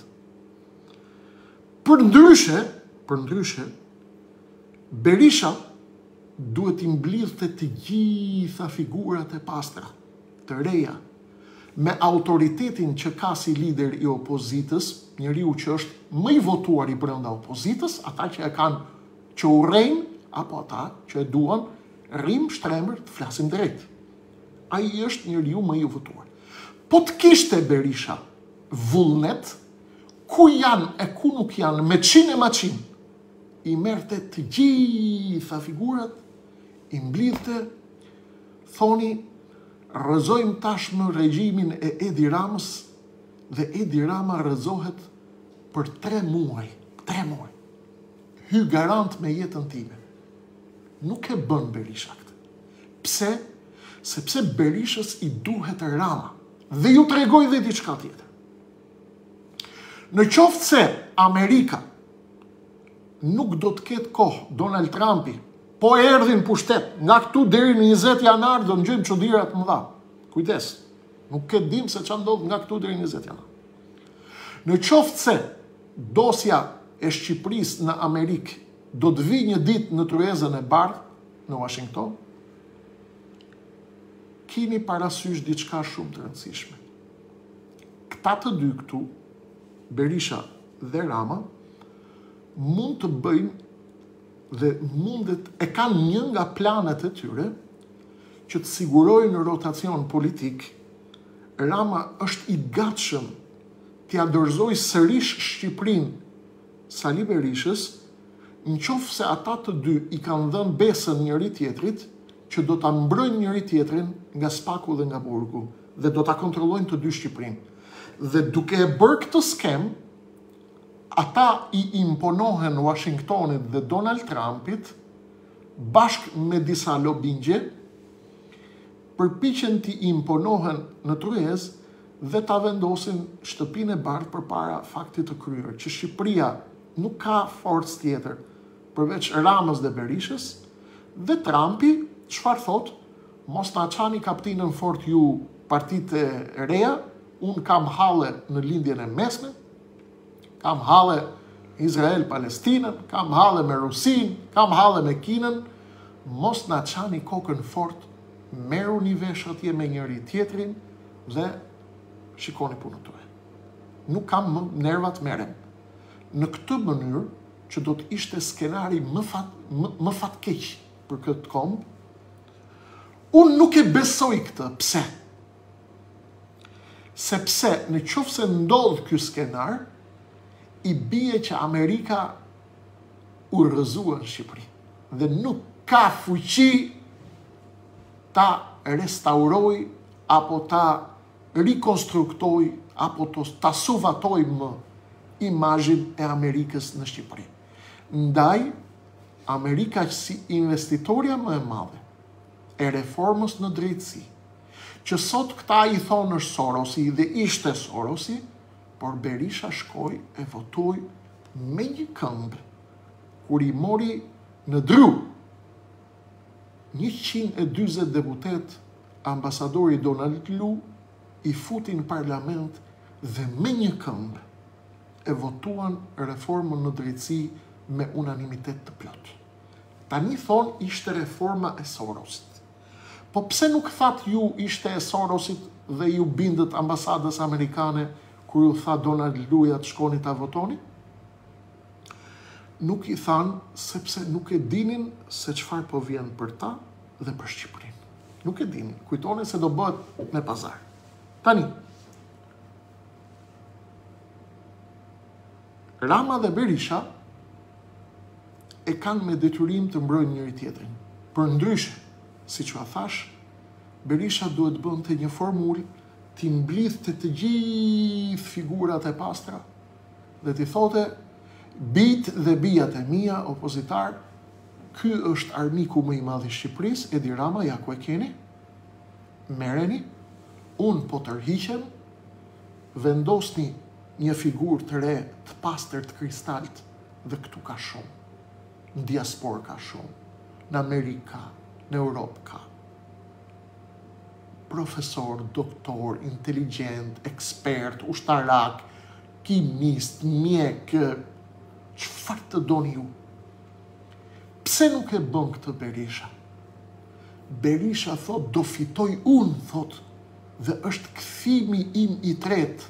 Për ndryshe, Berisha duhet i mblidhte të gjitha figurat e pastra, të reja, me autoritetin që ka si lider i opozitës, njeriu që është më i votuar i brenda opozitës, ata që e kanë që urrejnë, apo ata që e duan rrim shtremër të flasim drejt. Ai është njeriu më i votuar. Po të kishte Berisha vullnet, ku janë e ku nuk janë, me qinë e maqin, i merte të gjitha figurat, i mblidhte, thoni, rrëzojmë tashmë regjimin e Edi Ramës, dhe Edi Rama rrëzohet për 3 muaj. 3 muaj. Hy garant me jetën time. Nuk e bën Berisha këtë. Pse? Sepse Berishës i duhet Rama. Dhe ju tregoj dhe diçka tjetër. Në qoftë se Amerika nuk do të ketë kohë, Donald Trumpi, po erdhin pushtet, nga këtu deri në 20 janar do ngjojmë çudirat mëdha. Kujdes, nuk e dim se ç'a ndodh nga këtu deri në 20 janar. Në qoftë se dosja e Shqipërisë në Amerikë do të vi një ditë në tryezën e bardhë në Washington, kini parasysh diçka shumë të rëndësishme. Këta të dy këtu, Berisha dhe Rama, mund të bëjnë dhe mundet e kanë një nga planet e tyre që të sigurojnë rotacion politik. Rama është i gatshëm t'ia dorëzoj sërish Shqipërinë Sali Berishës, në qoftë se ata të dy i kanë dhënë besën njëri tjetrit që do ta mbrojnë njëri tjetrin nga spaku dhe nga burgu dhe do ta kontrollojnë të dy Shqipërinë. Dhe duke e bërë këtë skem, ata i imponohen Washingtonit dhe Donald Trumpit bashkë me disa lobingje, përpiqen t'i imponohen në tryezë dhe ta vendosin shtëpinë e bardhë përpara faktit të kryer, që Shqipëria nuk ka forcë tjetër përveç Ramës dhe Berishës, dhe Trumpi, çfarë thot? Mos na çani kaptinën fort ju partitë e reja, unë kam halle në lindjen e mesme, kam halle Izrael-Palestinën, kam halle me Rusin, kam halle me Kinën, mos na çani kokën fort, merruni vesh atje me njëri tjetrin dhe shikoni punën tuaj. Nuk kam më nervat merrem. Në këtë mënyrë që do të ishte skenari më fatkeq për këtë komb, unë nuk e besoj këtë. Pse? Sepse në qoftë se ndodh ky skenar, i bie që Amerika u rrëzua në Shqipëri dhe nuk ka fuqi ta restauroj apo ta rikonstruktoj apo ta suvatoj më imazhin e Amerikës në Shqipëri. Ndaj, Amerika si investitorja më e madhe e reformës në drejtësi, që sot këta i thonë është Sorosi dhe ishte Sorosi, por Berisha shkoi e votoi me një këmbë, kur i mori në dru 140 deputet, ambasadori Donald Lu i futin në parlament dhe me një këmbë e votuan reformën në drejtësi me unanimitet të plot. Tani thonë ishte reforma e Sorosit. Po pse nuk thatë ju ishte e Sorosit dhe ju bindët ambasadës amerikane kur ju tha Donald Luja të shkoni ta votoni? Nuk i thanë sepse nuk e dinin se çfarë po vjen për ta dhe për Shqipërinë. Nuk e dinin. Kujtoni se do bëhet me pazar. Tani, Rama dhe Berisha e kanë me detyrim të mbrojnë njëri tjetrin. Për ndryshe, si që a thash, Berisha duhet bënte një formulë t'i mblidhte të gjithë figurat e pastra dhe t'i thote, bijt dhe bijat e mia, opozitar, ky është armiku më i madh i Shqipërisë, Edi Rama, ja ku e keni, merreni, unë po tërhiqem, vendosni një figurë të re, të pastër, të kristalt, dhe këtu ka shumë. Në diaspor ka shumë. Në Amerikë ka, në Europë ka. Profesor, doktor, inteligent, ekspert, ushtarak, kimist, mjek, çfarë të doni ju? Pse nuk e bën këtë Berisha? Berisha thot, do fitoj unë, thot, dhe është kthimi im i tretë.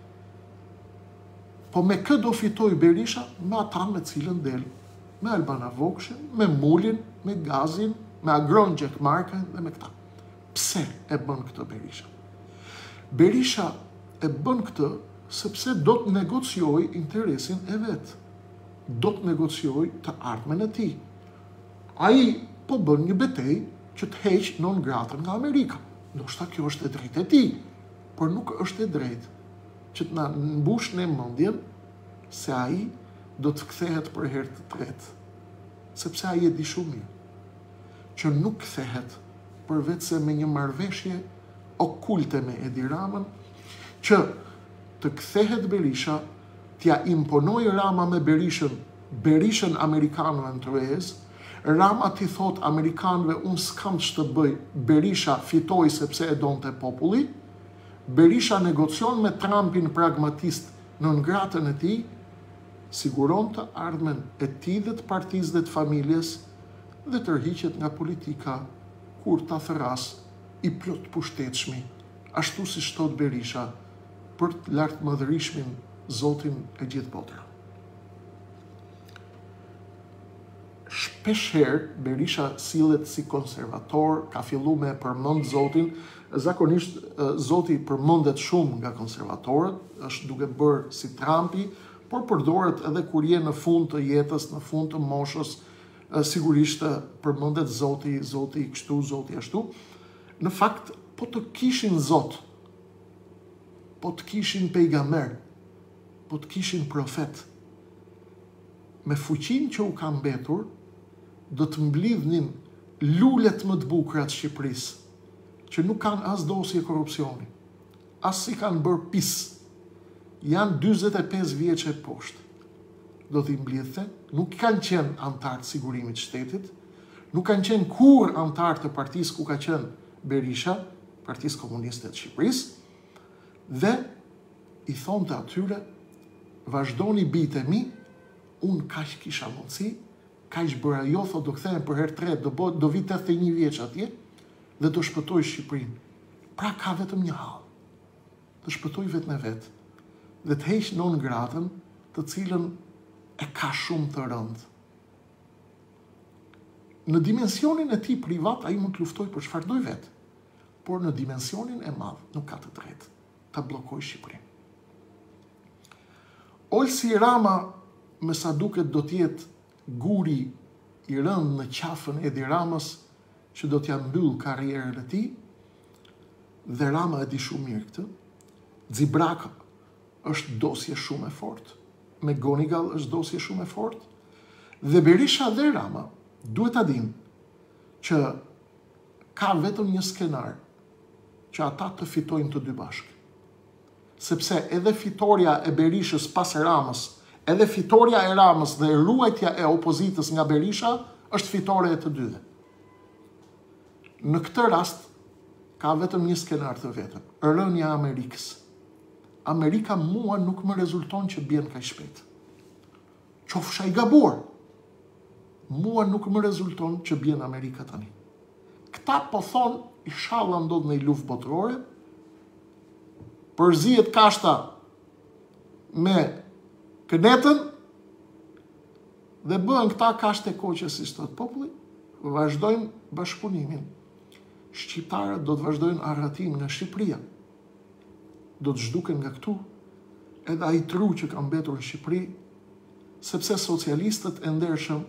Po me kë do fitoj Berisha? Me ata me cilën del, me Albana Vokshin, me Mulin, me Gazin, me Agron Gjekmarkën dhe me këta. Pse e bën këtë Berisha? Berisha e bën këtë sepse do të negocioj interesin e vetë. Do të negocioj të ardhmen e tij. Ai po bën një betejë që të heq non gratën nga Amerika. Ndoshta kjo është e drejtë e tij, por nuk është e drejtë që të na mbush ne mendjen se ai do të kthehet për herë të tretë. Sepse ai e di shumë mirë që nuk kthehet përveç se me një marrëveshje okulte me Edi Ramën, që të kthehet Berisha, t'ja imponoj Rama me Berishën Amerikanëve në Troez, Rama t'i thot Amerikanëve unë s'kam që të bëj, Berisha fitoj sepse e donte populli, Berisha negocion me Trumpin pragmatist në ngratën e tij, siguron të ardhmen e tij dhe të partisë dhe të familjes dhe tërhiqet nga politika kur ta thërras i plot pushtetshmi, ashtu si thot Berisha, për të lartëmadhërishmin Zotin e gjithë botës. Shpeshherë Berisha sillet si konservator, ka fillu me përmend Zotin, zakonisht Zoti përmendet shumë nga konservatorët, është duke bërë si Trumpi, por përdoret edhe kur je në fund të jetës, në fund të moshës, sigurisht përmendet Zoti kështu, Zoti ashtu. Në fakt, po të kishin Zot, po të kishin pejgamber, po të kishin profet, me fuqinë që u ka mbetur, do të mblidhnin lulet më të bukura të Shqipërisë, që nuk kanë as dosje korrupsioni, as si kanë bërë pis, janë 45 vjeçe poshtë. Do t'i mblidhte, nuk kanë qenë antar të sigurimit të shtetit, nuk kanë qenë kur antar të partisë ku ka qenë Berisha, Partisë Komuniste të Shqipërisë, dhe i thonte atyre, vazhdoni bijtë e mi, unë kaq kisha mundësi, kaq bëra jo, thot do kthehem për herë tretë, do vi 81 vjeç atje dhe do shpëtoj Shqipërinë. Pra ka vetëm një hall. Të shpëtoj vetën e vet dhe të heq non gratën, të cilën e ka shumë të rëndë. Në dimensionin e tij privat ai mund të luftoj për çfarë doj vet, por në dimensionin e madh nuk ka të drejtë ta bllokojë Shqipërinë. Olsi Rama, me sa duket, do t'jetë guri i rënd në qafën e Edi Ramës që do t'ja mbyll karrierën e tij, dhe Rama e di shumë mirë këtë. Xibraka është dosje shumë e fortë, me Gonigal është dosje shumë e fortë, dhe Berisha dhe Rama duhet ta dinë që ka vetëm një skenar që ata të fitojnë të dy bashkë. Sepse edhe fitoria e Berishës pas Ramës, edhe fitoria e Ramës dhe ruajtja e opozitës nga Berisha është fitore e të dyve. Në këtë rast, ka vetëm një skenar të vetëm, rënja e Amerikës. Amerika mua nuk më rezulton që bjen kaq shpejt. Qofsha i gabuar, mua nuk më rezulton që bjen Amerika tani. Këta po thonë, inshallah ndodh në luftë botërore, përzihet kashta me kënetën dhe bëhen këta kashte koqe si thot populli, vazhdojnë bashkëpunimin. Shqiptarët do të vazhdojnë arratim nga Shqipëria. Do të zhduken nga këtu edhe ai tru që ka mbetur në Shqipëri, sepse socialistët e ndershëm,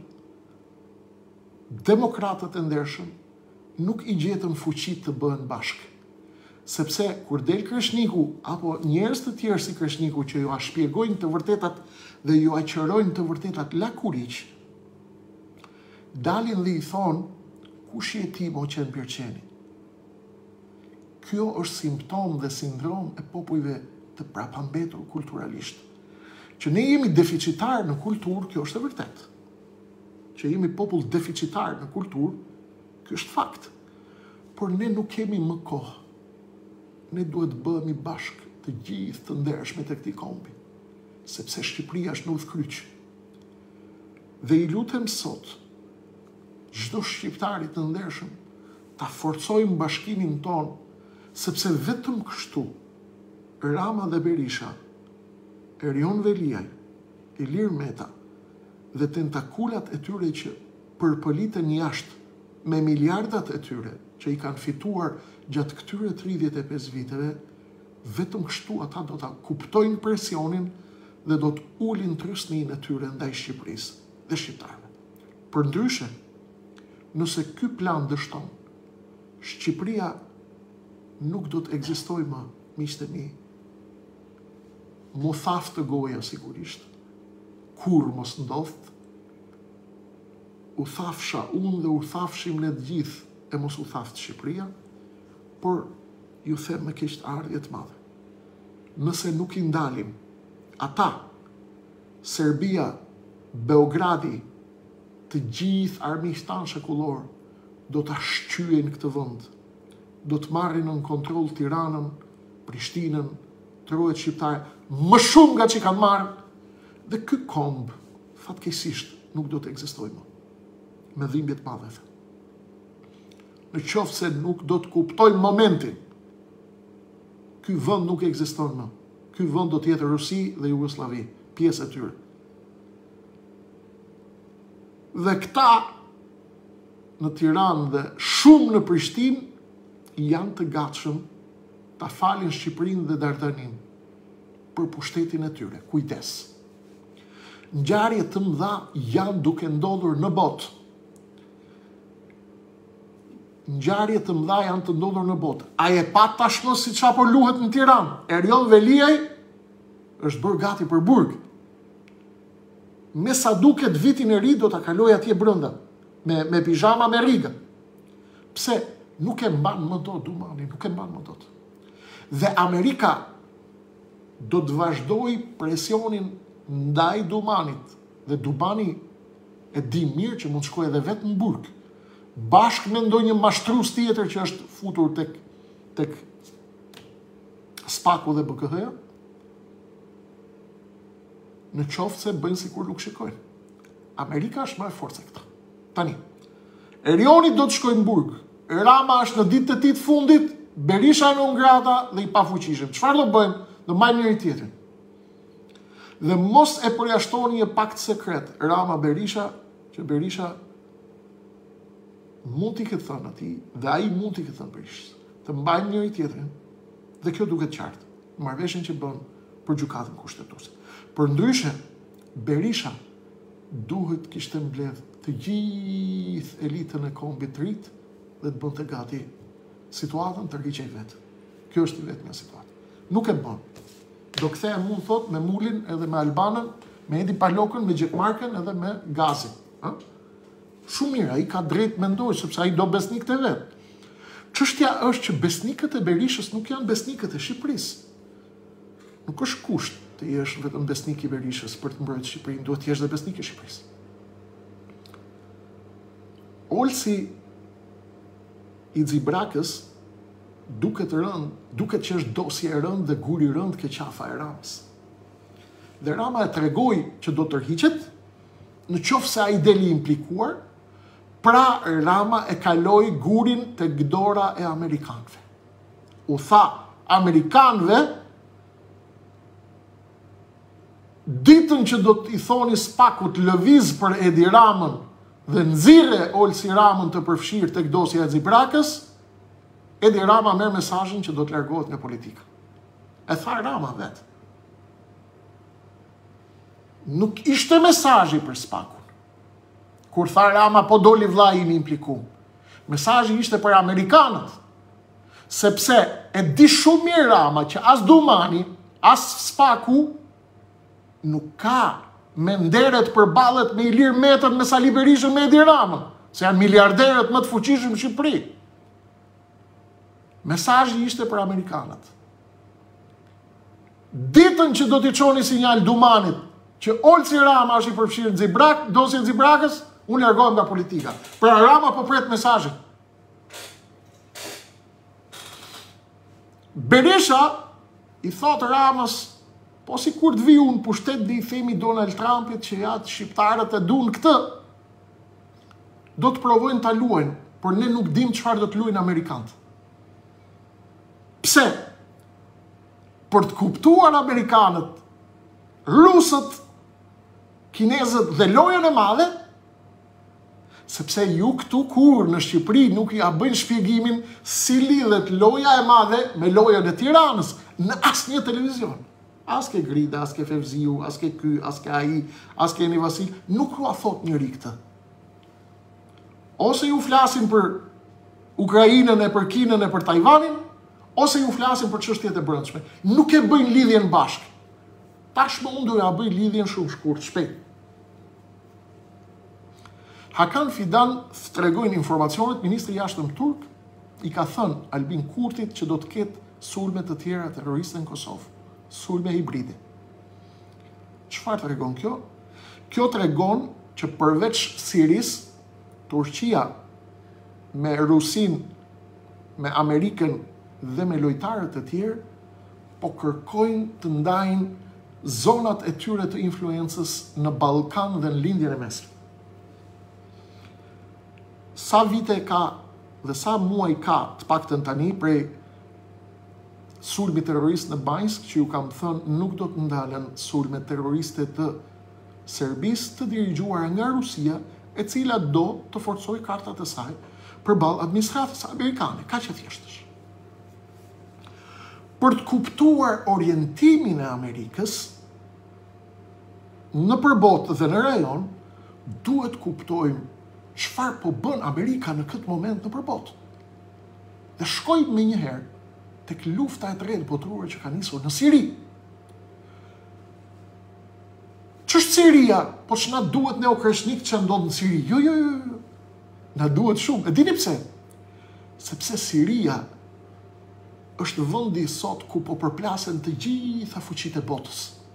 demokratët e ndershëm, nuk i gjetën fuqi të bëhen bashkë. Sepse kur del Kreshniku, apo njerëz të tjerë si Kreshniku që ju a shpjegojnë të vërtetat dhe ju a qërojnë të vërtetat lakuriq, dalin dhe i thonë, kush je ti mo qenë Pirqeni? Kjo është simptom dhe sindrom e popujve të prapambetur kulturalisht. Që ne jemi deficitar në kulturë, kjo është e vërtet. Që jemi popull deficitar në kulturë, kjo është fakt. Por ne nuk kemi më kohë. Ne duhet bëhemi bashkë të gjithë të ndershme të këtij kombi, sepse Shqipëria është në udhkryq. Dhe i lutem sot, çdo shqiptari të ndershëm, ta forcojmë bashkimin ton, sepse vetëm kështu Rama dhe Berisha, Erion Veliaj, Ilir Meta dhe tentakulat e tyre që përpëliten jashtë me miliardat e tyre që i kanë fituar gjatë këtyre 35 viteve, vetëm kështu ata do ta kuptojnë presionin dhe do të ulin trysninë e tyre ndaj Shqipërisë dhe shqiptarëve. Përndryshe, nëse ky plan dështon, Shqipëria nuk do të ekzistojë më, miqtë e mi. Mu thaf të goja sigurisht, kur mos ndodht, u thafsha unë dhe u thafshim ne të gjithë e mos u thaft Shqipëria, por ju them me keq ardhje të madhe. Nëse nuk i ndalim ata, Serbia, Beogradi, të gjithë armiqtë tanë shekullor, do ta shqyen këtë vend. Do të marrin në kontroll Tiranën, Prishtinën, trojet shqiptare, më shumë nga që kanë marrë, dhe ky komb, fatkeqësisht, nuk do të ekzistojë më. Me dhimbje të madhe. Në qoftë se nuk do të kuptojmë momentin, ky vend nuk ekziston më. Ky vend do të jetë Rusi dhe Jugosllavi, pjesë e tyre. Dhe këta në Tiranë dhe shumë në Prishtinë janë të gatshëm ta falin Shqipërinë dhe Dardanin për pushtetin e tyre. Kujdes. Ngjarje të mëdha janë duke ndodhur në botë. Ngjarje të mëdha janë të ndodhur në botë. A e pa tashmë si çfarë po luhet në Tiranë? Erion Veliaj është bërë gati për burg. Me sa duket vitin e ri do ta kaloj atje brenda, me pijama me rigë. Pse? Nuk e mban më dot Dumani, nuk e mban më dot. Dhe Amerika do të vazhdoj presionin ndaj Dumanit. Dhe Dumani e di mirë që mund shkojë edhe vetë në burg. Bashkë me ndonjë mashtrues tjetër që është futur tek Spaku dhe BKH-ja, në qoftë se bëjnë sikur nuk shikojnë. Amerika është më e fortë se këta. Tani, Erioni do të shkojnë në burg. Rama është në ditë të tij të fundit, Berisha në ngrata dhe i pafuqishëm. Çfarë do bëjmë? Do marrin njëri tjetrin. Dhe mos e përjashtoni një pakt sekret Rama Berisha, që Berisha mund t'i këtë thënë atij dhe ai mund t'i këtë thënë Berishës. Të mbajmë njëri tjetrin dhe kjo duket qartë. Marrëveshjen që bën për gjykatën kushtetuese. Përndryshe, Berisha duhet kishte mbledh të gjithë elitën e kombit të rit dhe të bënte gati situatën të rriqej vetë. Kjo është i vetmja situatë. Nuk e bën. Do kthehem mund thot me Mulin edhe me Albanën, me Edi Palokën, me Gjekmarkën edhe me Gazin. Shumë mirë, ai ka drejt mendoj, sepse ai do besnik të vetë. Çështja është që besnikët e Berishës nuk janë besnikët e Shqipërisë. Nuk është kusht të jesh vetëm besnik i Berishës për të mbrojtur Shqipërinë, duhet të jesh dhe besnik i Shqipërisë. Olsi i Xibrakës duket që është dosje e rëndë dhe guri i rëndë ke qafa e Ramës. Dhe Rama e tregoi që do të tërhiqet, në qoftë se ai deli implikuar, pra Rama e kaloi gurin tek dora e amerikanëve. U tha amerikanëve, ditën që do t'i thoni Spakut lëviz për Edi Ramën dhe nxirre Olsi Ramën të përfshirë tek dosja e Xibrakës, Edi Rama merr mesazhin që do të largohet nga politika. E tha Rama vetë. Nuk ishte mesazhi për Spakun. Kur tha Rama po doli vllai im implikum. Mesazhi ishte për amerikanët. sepse e di shumë mirë Rama që as Dumani, as Spaku nuk ka me nderet për ballet me Ilir Metën, me Sali Berishën, me Edi Rama, se janë miliarderët më të fuqishëm në Shqipëri. Mesazhi ishte për amerikanët. Ditën që do t'i çoni sinjal Dumanit që Olsi Rama është i përfshirë në Zibrak, dosjen Zibrakës, unë largohem nga politika. Pra Rama po pret mesazhin. Berisha i thot Ramës, po si kur të vi unë pushtet dhe i themi Donald Trumpit që ja shqiptarët e duan këtë, do të provojnë ta luajnë, por ne nuk dim çfarë do të luajnë amerikanët. Pse? Për të kuptuar amerikanët, rusët, kinezët dhe lojën e madhe, sepse ju këtu kur në Shqipëri nuk ja bëjnë shpjegimin si lidhet loja e madhe me lojën e Tiranës në asnjë televizion. As ke Grida, as ke Fevziu, as ke ky, as ke ai, as ke Eni Vasil, nuk rua thot njëri këtë. Ose ju flasin për Ukrainën e për Kinën e për Tajvanin, ose ju flasin për çështjet e brendshme. Nuk e bëjnë lidhjen bashkë. Tashmë unë do ja bëj lidhjen shumë shkurt, shpejt. Hakan Fidan tregojnë informacionet, ministri i jashtëm turk i ka thënë Albin Kurtit që do të ketë sulme të tjera terroriste në Kosovë, sulme hibride. Çfarë tregon kjo? Kjo tregon që përveç Sirisë, Turqia me Rusin, me Amerikën dhe me lojtarët e tjerë, po kërkojnë të ndajnë zonat e tyre të influencës në Ballkan dhe në lindjen e mesme. Sa vite ka dhe sa muaj ka të paktën tani prej sulmi terrorist në Banjsk, që ju kam thënë nuk do të ndalen sulme terroriste të Serbisë të dirigjuara nga Rusia, e cila do të forcojë kartat e saj përballë administratës amerikane, kaq e thjeshtë është. Për të kuptuar orientimin e Amerikës në përbotë dhe në rajon, duhet kuptojmë çfarë po bën Amerika në këtë moment në përbotë. Dhe shkojmë me njëherë tek lufta e tretë botërore që ka nisur në Siri. Ç'është Siria? Po që na duhet neokreshnik që ndodh në Siri? Jo. Na duhet shumë. E dini pse? Sepse Siria është vendi sot ku po përplasen të gjitha fuqitë e botës.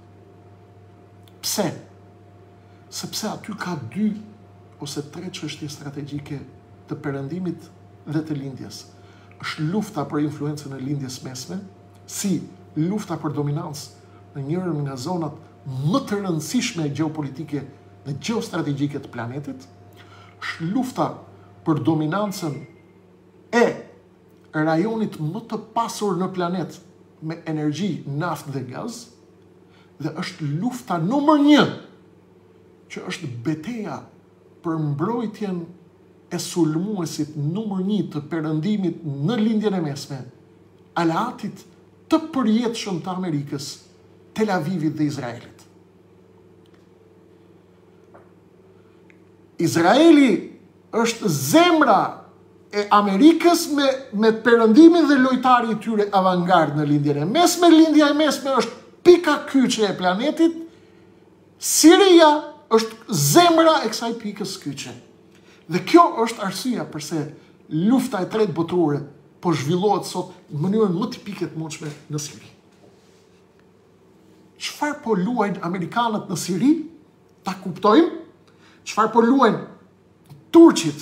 Pse? Sepse aty ka 2 ose 3 çështje strategjike të perëndimit dhe të lindjes. Është lufta për influencën e lindjes mesme, si lufta për dominancë në njërin nga zonat më të rëndësishme gjeopolitike dhe gjeostrategjike të planetit, është lufta për dominancën e rajonit më të pasur në planet me energji, naftë dhe gaz, dhe është lufta numër 1, që është betejë për mbrojtjen e sulmuesit numër 1 të perëndimit në lindjen e mesme, aleatit të përjetshëm të Amerikës, Tel Avivit dhe Izraelit. Izraeli është zemra e Amerikës me perëndimin dhe lojtari i tyre avangard në lindjen e mesme. Lindja e mesme është pika kyçe e planetit. Siria është zemra e kësaj pikës kyçe. Dhe kjo është arsyeja pse lufta e tretë botërore po zhvillohet sot në mënyrën më tipike të mundshme në Siri. Çfarë po luajnë amerikanët në Siri? Ta kuptojmë. Çfarë po luajnë turqit?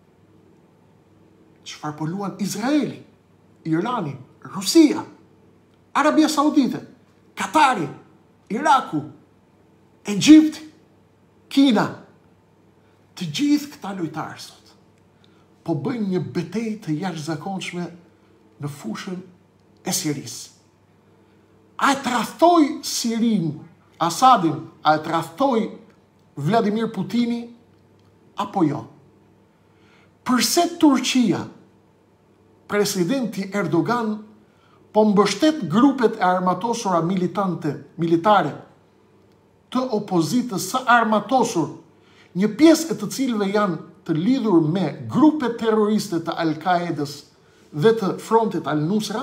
Çfarë po luan Izraeli, Irani, Rusia, Arabia Saudite, Katari, Iraku, Egjipti, Kina? Të gjithë këta lojtarë sot po bëjnë një betejë të jashtëzakonshme në fushën e Sirisë. A e tradhtoi Sirin, Asadin, a e tradhtoi Vladimir Putini, apo jo? Përse Turqia, presidenti Erdogan, po mbështet grupet e armatosura militare të opozitës së armatosur, një pjesë e të cilëve janë të lidhur me grupe terroriste të Al-Qaedës dhe të frontit Al-Nusra,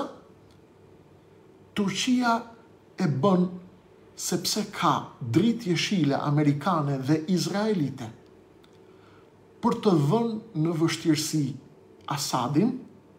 Turqia e bën sepse ka dritë jeshile amerikane dhe izraelite për të dhënë në vështirësi Asadin.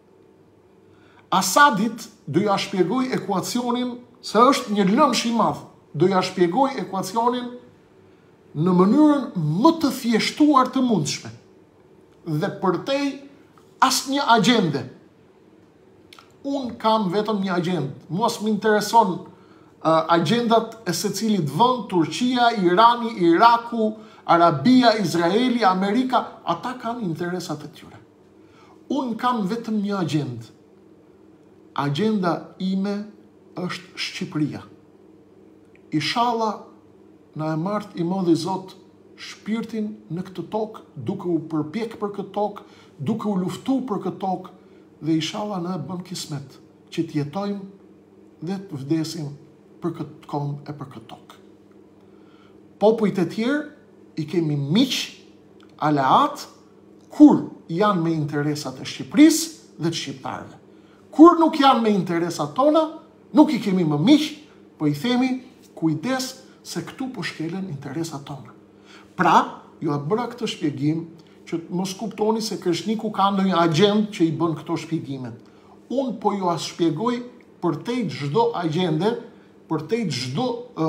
Asadit do ja shpjegoj ekuacionin, se është një lëmsh i madh, do ja shpjegoj ekuacionin në mënyrën më të thjeshtuar të mundshme dhe përtej asnjë agjende. Unë kam vetëm një agjendë. Mos më intereson agendat e secilit vend, Turqia, Irani, Iraku, Arabia, Izraeli, Amerika, ata kanë interesat e tyre. Unë kam vetëm një agjendë. Agenda ime është Shqipëria. Inshallah, na e mart i modhi Zot shpirtin në këtë tokë, duke u përpjek për këtë tokë, duke u luftu për këtë tokë, dhe inshallah na e bën kismet që të jetojmë dhe të vdesim për këtë kombë e për këtë tokë. Popujt e tjerë i kemi miq, aleat, kur janë me interesat e Shqipërisë dhe të shqiptarëve. Kur nuk janë me interesat tona, nuk i kemi më miq, po i themi kujdes se këtu po shkelen interesat tona. Pra, ju a bëra këtë shpjegim që mos kuptoni se Kreshniku ka ndonjë agjendë që i bën këto shpjegimet. Unë po ju a shpjegoj përtej çdo agjende, përtej çdo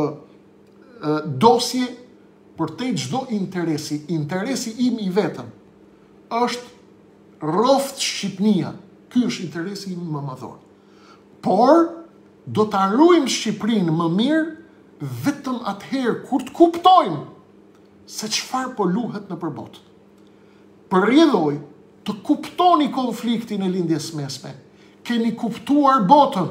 dosje, përtej çdo interesi. Interesi im i vetëm është rroft Shqipnia. Ky është interesi im më madhor. Por do ta ruajmë Shqipërinë më mirë vetëm atëherë kur të kuptojmë se çfarë po luhet nëpër botë. Përrjedhoj të kuptoni konfliktin e lindjes mesme. Keni kuptuar botën.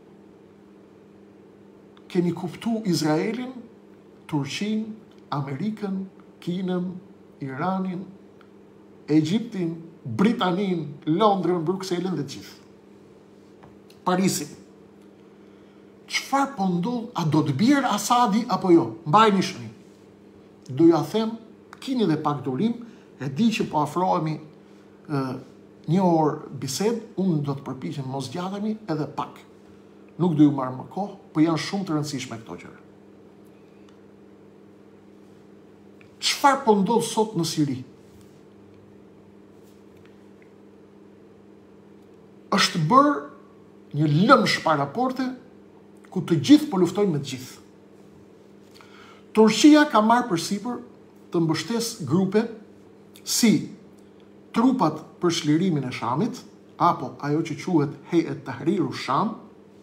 Keni kuptu Izraelin, Turqin, Amerikën, Kinën, Iranin, Egjiptin, Britanin, Londrën, Brukselën dhe gjithë. Parisin. Çfarë po ndodh? A do të bjerë Asadi apo jo? Mbajini shënim. Do ja them, kini dhe pak durim, e di që po afrohemi një orë bised, unë do të përpiqem mos zgjatemi edhe pak. Nuk do ju marr më kohë, po janë shumë të rëndësishme këto gjëra. Çfarë po ndodh sot në Siri? Është bërë një lëmsh pa raporte ku të gjithë po luftojnë me të gjithë. Turqia ka marrë përsipër të mbështes grupe si trupat për çlirimin e Shamit, apo ajo që quhet Hayat Tahrir Sham,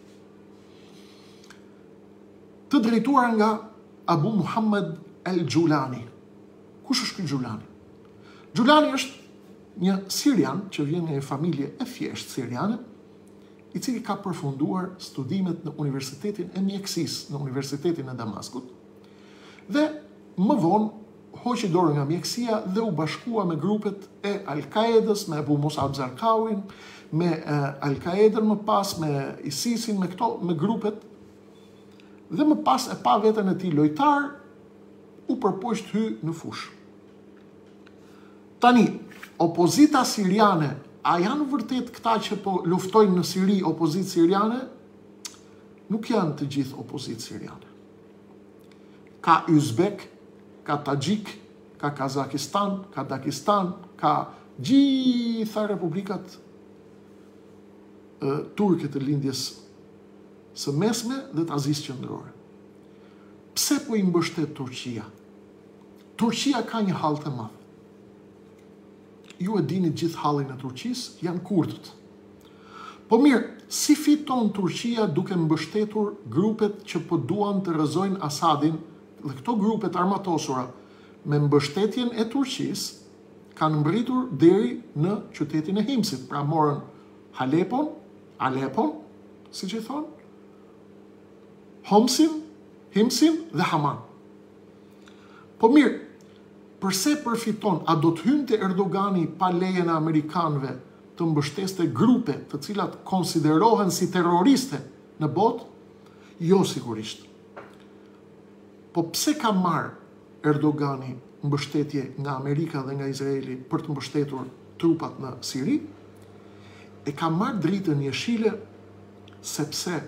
të drejtuar nga Abu Muhammad al-Gjulani. Kush është ky Gjulani? Gjulani është një sirian që vjen nga një familje e thjeshtë siriane, i cili ka përfunduar studimet në Universitetin e Mjekësisë në Universitetin e Damaskut, dhe më vonë hoqi dorë nga mjekësia dhe u bashkua me grupet e Al-Qaedës, me Abu Musab Zarqawin, me Al-Qaedën më pas, me ISIS-in, me grupet, dhe më pas e pa veten e tij lojtar, u përpoqt hy në fushë. Tani, opozita siriane, a janë vërtet këta që po luftojnë në Siri opozitë siriane? Nuk janë të gjithë opozitë siriane. Ka Uzbek, ka Tajik, ka Kazakistan, ka Dakistan, ka gjitha republikat turke të lindjes së mesme dhe të Azisë qendrore. Pse po i mbështet Turqia? Turqia ka një hall të madh. Ju e dini gjithë hallin e Turqisë, janë kurdët. Po mirë, si fiton Turqia duke mbështetur grupet që po duan të rrëzojnë Asadin, dhe këto grupet armatosura me mbështetjen e Turqisë kanë mbritur deri në qytetin e Himsit, pra morën Alepon, siç e thon, Himsin dhe Haman. Po mirë, përse përfiton? A do të hynte Erdogani pa lejen e amerikanëve të mbështeste grupe të cilat konsiderohen si terroriste në botë? Jo sigurisht. Po pse ka marrë Erdogani mbështetje nga Amerika dhe nga Izraeli për të mbështetur trupat në Siri? e ka marrë dritën jeshile sepse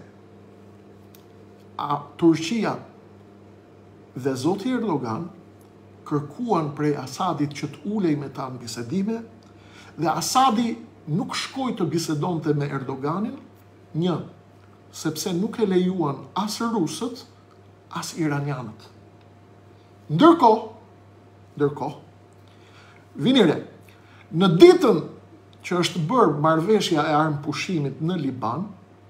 Turqia dhe zoti Erdogan kërkuan prej Asadit që të ulej me ta në bisedime, dhe Asadi nuk shkoi të bisedonte me Erdoganin, sepse nuk e lejuan as rusët, as iranianët. Ndërkohë, vini re, në ditën që është bërë marrëveshja e armëpushimit në Liban,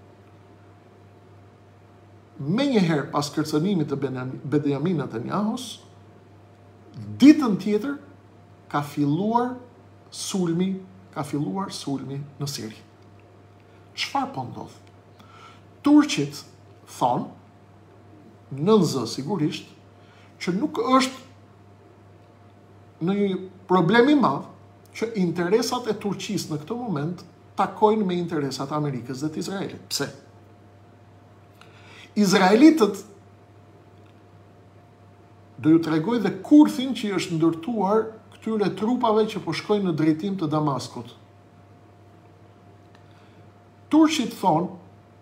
me njëherë pas kërcënimit të Benjamin Netanyahus, ditën tjetër ka filluar sulmi në Siri. Çfarë po ndodh? Turqit thonë, në zë sigurisht, që nuk është në një problem i madh që interesat e Turqisë në këtë moment takojnë me interesat e Amerikës dhe të Izraelit. Pse? Izraelitët, do ju tregoj dhe kurthin që është ndërtuar këtyre trupave që po shkojnë në drejtim të Damaskut. Turqit thonë,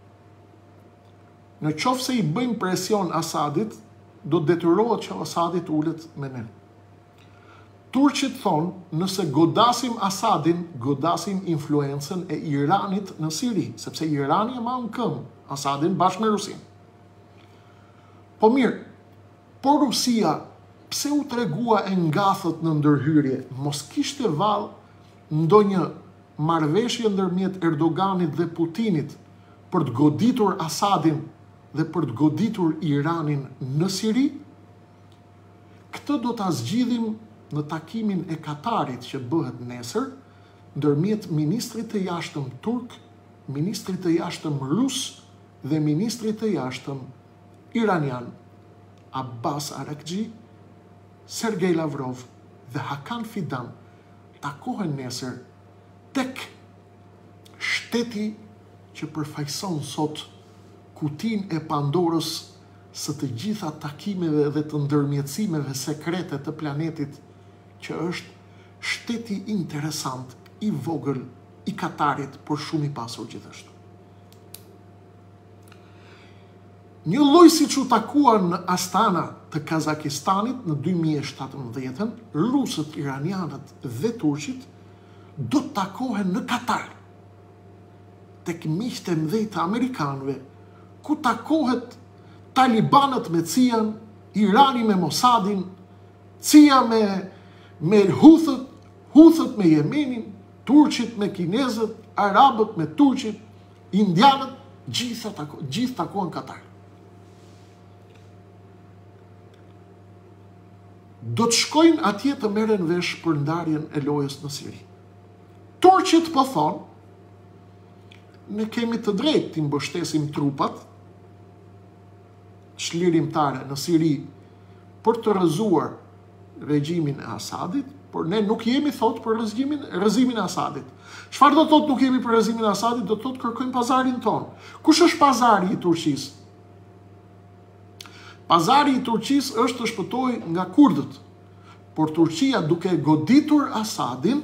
në qoftë se i bëjmë presion Asadit, do të detyrohet që Asadit ulet me ne. Turqit thonë, nëse godasim Asadin, godasim influencën e Iranit në Siri, sepse Irani e marrë në këmbë Asadin bashkë me Rusin. Po mirë, por Rusia, pse u tregua e ngathët në ndërhyrje, mos kishte vallë ndonjë marrëveshje ndërmjet Erdoganit dhe Putinit për të goditur Asadin dhe për të goditur Iranin në Siri? Këtë do ta zgjidhim në takimin e Katarit që bëhet nesër, ndërmjet ministrit të jashtëm turk, ministrit të jashtëm rus dhe ministrit të jashtëm iranian, Abbas Araghchi, Sergej Lavrov dhe Hakan Fidan takohen nesër tek shteti që përfaqëson sot kutin e Pandorës së të gjitha takimeve dhe të ndërmjetësimeve sekrete të planetit, që është shteti interesant, i vogël, i Katarit, por shumë i pasur gjithashtu. Një lloj siç u takuan në Astana të Kazakistanit në 2017, rusët, iranianët dhe turqit do të takohen në Katar, tek miqtë e mëdhenj të amerikanëve, ku takohet talibanët me CIA-n, Irani me Mossadin, CIA me Huthët me Yemenin, turqit me kinezët, arabët me turqit, indianët, gjithë takohen Katar. Do të shkojnë atje të merren vesh për ndarjen e lojës në Siri. Turqit po thonë, ne kemi të drejtë të mbështesim trupat çlirimtare në Siri për të rrëzuar regjimin e Asadit, por ne nuk jemi thot për rrëzimin e Asadit. Çfarë do të thotë nuk jemi për rrëzimin e Asadit? Do të thotë kërkojmë pazarin ton. Kush është pazari i Turqisë? Pazari i Turqisë është të shpëtojë nga kurdët, por Turqia duke goditur Asadin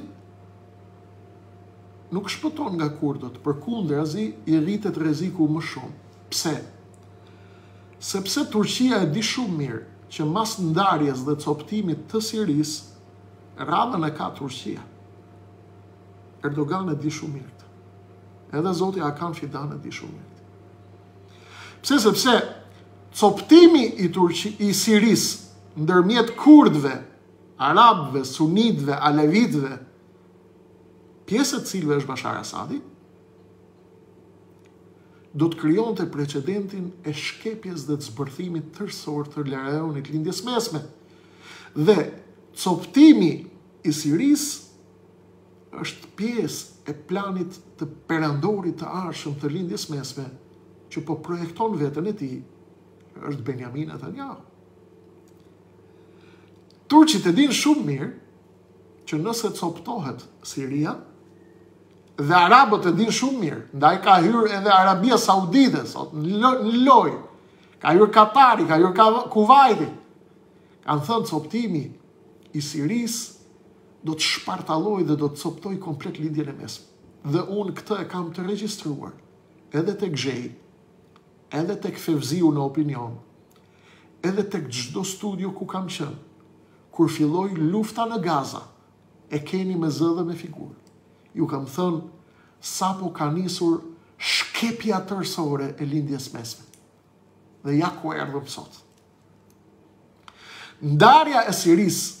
nuk shpëton nga kurdët, përkundrazi i rritet rreziku më shumë. Pse? Sepse Turqia e di shumë mirë që mas ndarjes dhe coptimit të Sirisë, radhën e ka Turqia. Erdogan e di shumë mirë këtë. Edhe zoti Hakan Fidan e di shumë mirë. Pse? Sepse coptimi i Sirisë ndërmjet kurdëve, arabëve, sunitëve, alevitëve, pjesë e cilëve është Bashar Asadi, do të krijonte precedentin e shkepjes dhe të zbërthimit tërësor të rajonit lindjes mesme. Dhe coptimi i Sirisë është pjesë e planit të perandorit të arshëm të lindjes mesme, që po projekton veten e tij, është Benjamin Netanyahu. Turqit e dinë shumë mirë që nëse coptohet Siria, dhe arabët e dinë shumë mirë, ndaj ka hyrë edhe Arabia Saudite sot në lojë, ka hyrë Katari, ka hyrë Kuvaiti. Kanë thënë coptimi i Sirisë do të shpartallojë dhe do të coptojë komplet lindjen e mesme. dhe unë këtë e kam të regjistruar, edhe tek Gjej, edhe tek Fevziu në Opinion, edhe tek çdo studio ku kam qenë, kur filloi lufta në Gaza, e keni me zë dhe me figurë. Ju kam thënë, sapo ka nisur shkepja tërësore e lindjes mesme. Dhe ja ku erdhëm sot. Ndarja e Sirisë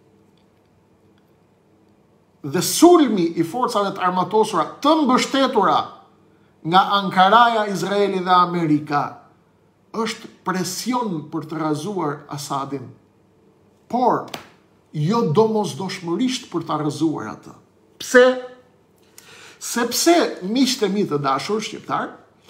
dhe sulmi i forcave të armatosura të mbështetura nga Ankaraja, Izraeli dhe Amerika është presion për të razuar Asadin, por jo domosdoshmërisht për të rëzuar atë. Pse? Sepse, miqtë e mi të dashur shqiptar,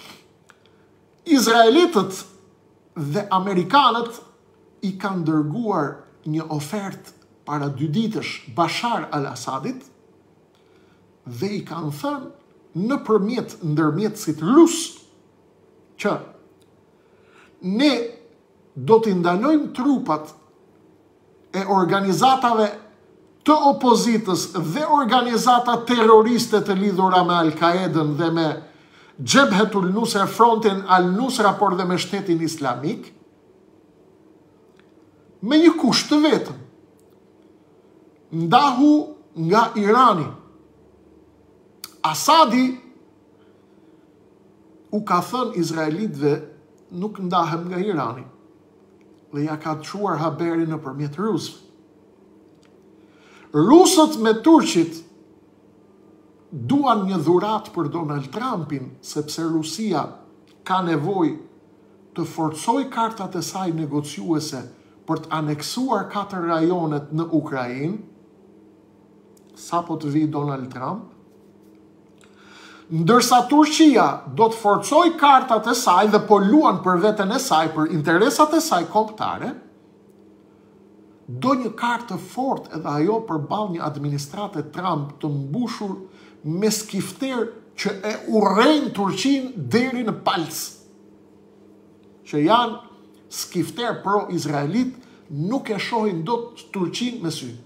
Izraelitët dhe Amerikanët i kanë dërguar një ofertë para 2 ditësh Bashar al-Asadit dhe i kanë thënë nëpërmjet ndërmjetësit rus që ne do t'i ndalojmë trupat e organizatave të opozitës dhe organizata terroriste të lidhura me Al-Qaedën dhe me Jabhatul Nusra, Frontin Al-Nusra, por dhe me Shtetin Islamik, me një kusht të vetëm. Ndahu nga Irani. Asadi u ka thënë izraelitëve nuk ndahem nga Irani dhe ja ka të shuar haberin nëpërmjet rusëve. Rusët me turqit duan një dhurat për Donald Trumpin, sepse Rusia ka nevojë të forcoj kartat e saj negociuese për të aneksuar 4 rajonet në Ukrainë, sapo të vi Donald Trump, ndërsa Turqia do të forcoj kartat e saj dhe po luan për veten e saj, për interesat e saj kombëtare, do një kartë të fortë edhe ajo përballë një administrate Trump të mbushur me skifter që e urrejnë Turqinë deri në palc, që janë skifter pro-izraelit, nuk e shohin dot Turqinë me sy.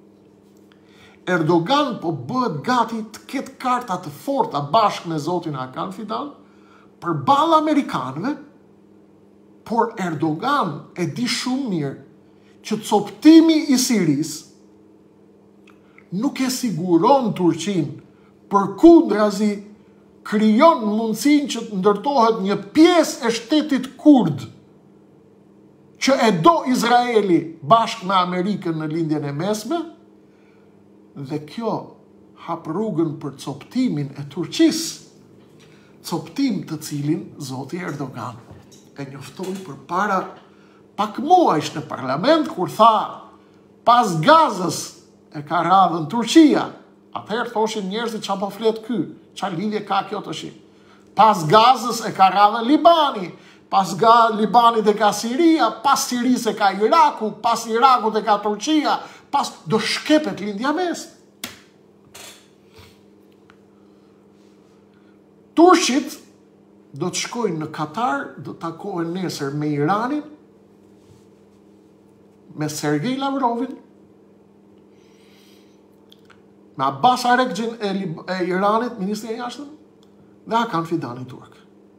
Erdogan po bëhet gati të ketë karta të forta bashkë me zotin Hakan Fidan përballë amerikanëve, por Erdogan e di shumë mirë që coptimi i Sirisë nuk e siguron Turqinë, përkundrazi krijon mundësinë që të ndërtohet një pjesë e shtetit kurd që e do Izraeli bashkë me Amerikën në lindjen e mesme, dhe kjo hap rrugën për coptimin e Turqisë, coptim të cilin zoti Erdogan e njoftoi përpara pak muajsh në parlament, kur tha pas Gazës e ka radhën Turqia. Atëherë thoshin njerëzit çfarë po flet ky, çfarë lidhje ka kjo tash? Pas Gazës e ka radhën Libani, pas Libanit e ka Siria, pas Sirisë e ka Iraku, pas Irakut e ka Turqia, pas do shkepet lindja mes. Turqit do të shkojnë në Katar, do të takohen nesër me Iranin, me Sergej Lavrovin, me Abbas Arekgjin e Iranit, ministri e jashtëm, dhe Hakan Fidanin turk.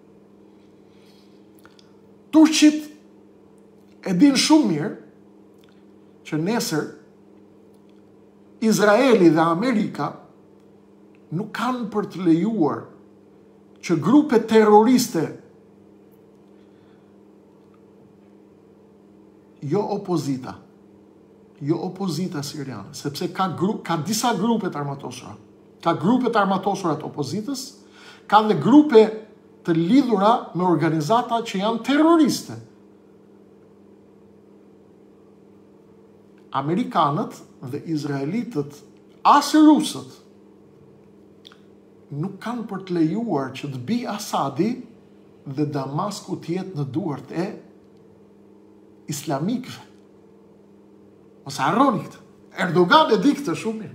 Turqit e din shumë mirë që nesër Izraeli dhe Amerika nuk kanë për të lejuar që grupe terroriste, jo opozita siriane, sepse ka disa grupe të armatosura. Ka grupe të armatosura të opozitës, ka dhe grupe të lidhura me organizata që janë terroriste. Amerikanët dhe izraelitët, asë rusët, nuk kanë për të lejuar që të bi Asadi dhe Damasku të jetë në duart e islamikëve. Mos harroni këtë. Erdogan e di këtë shumë mirë.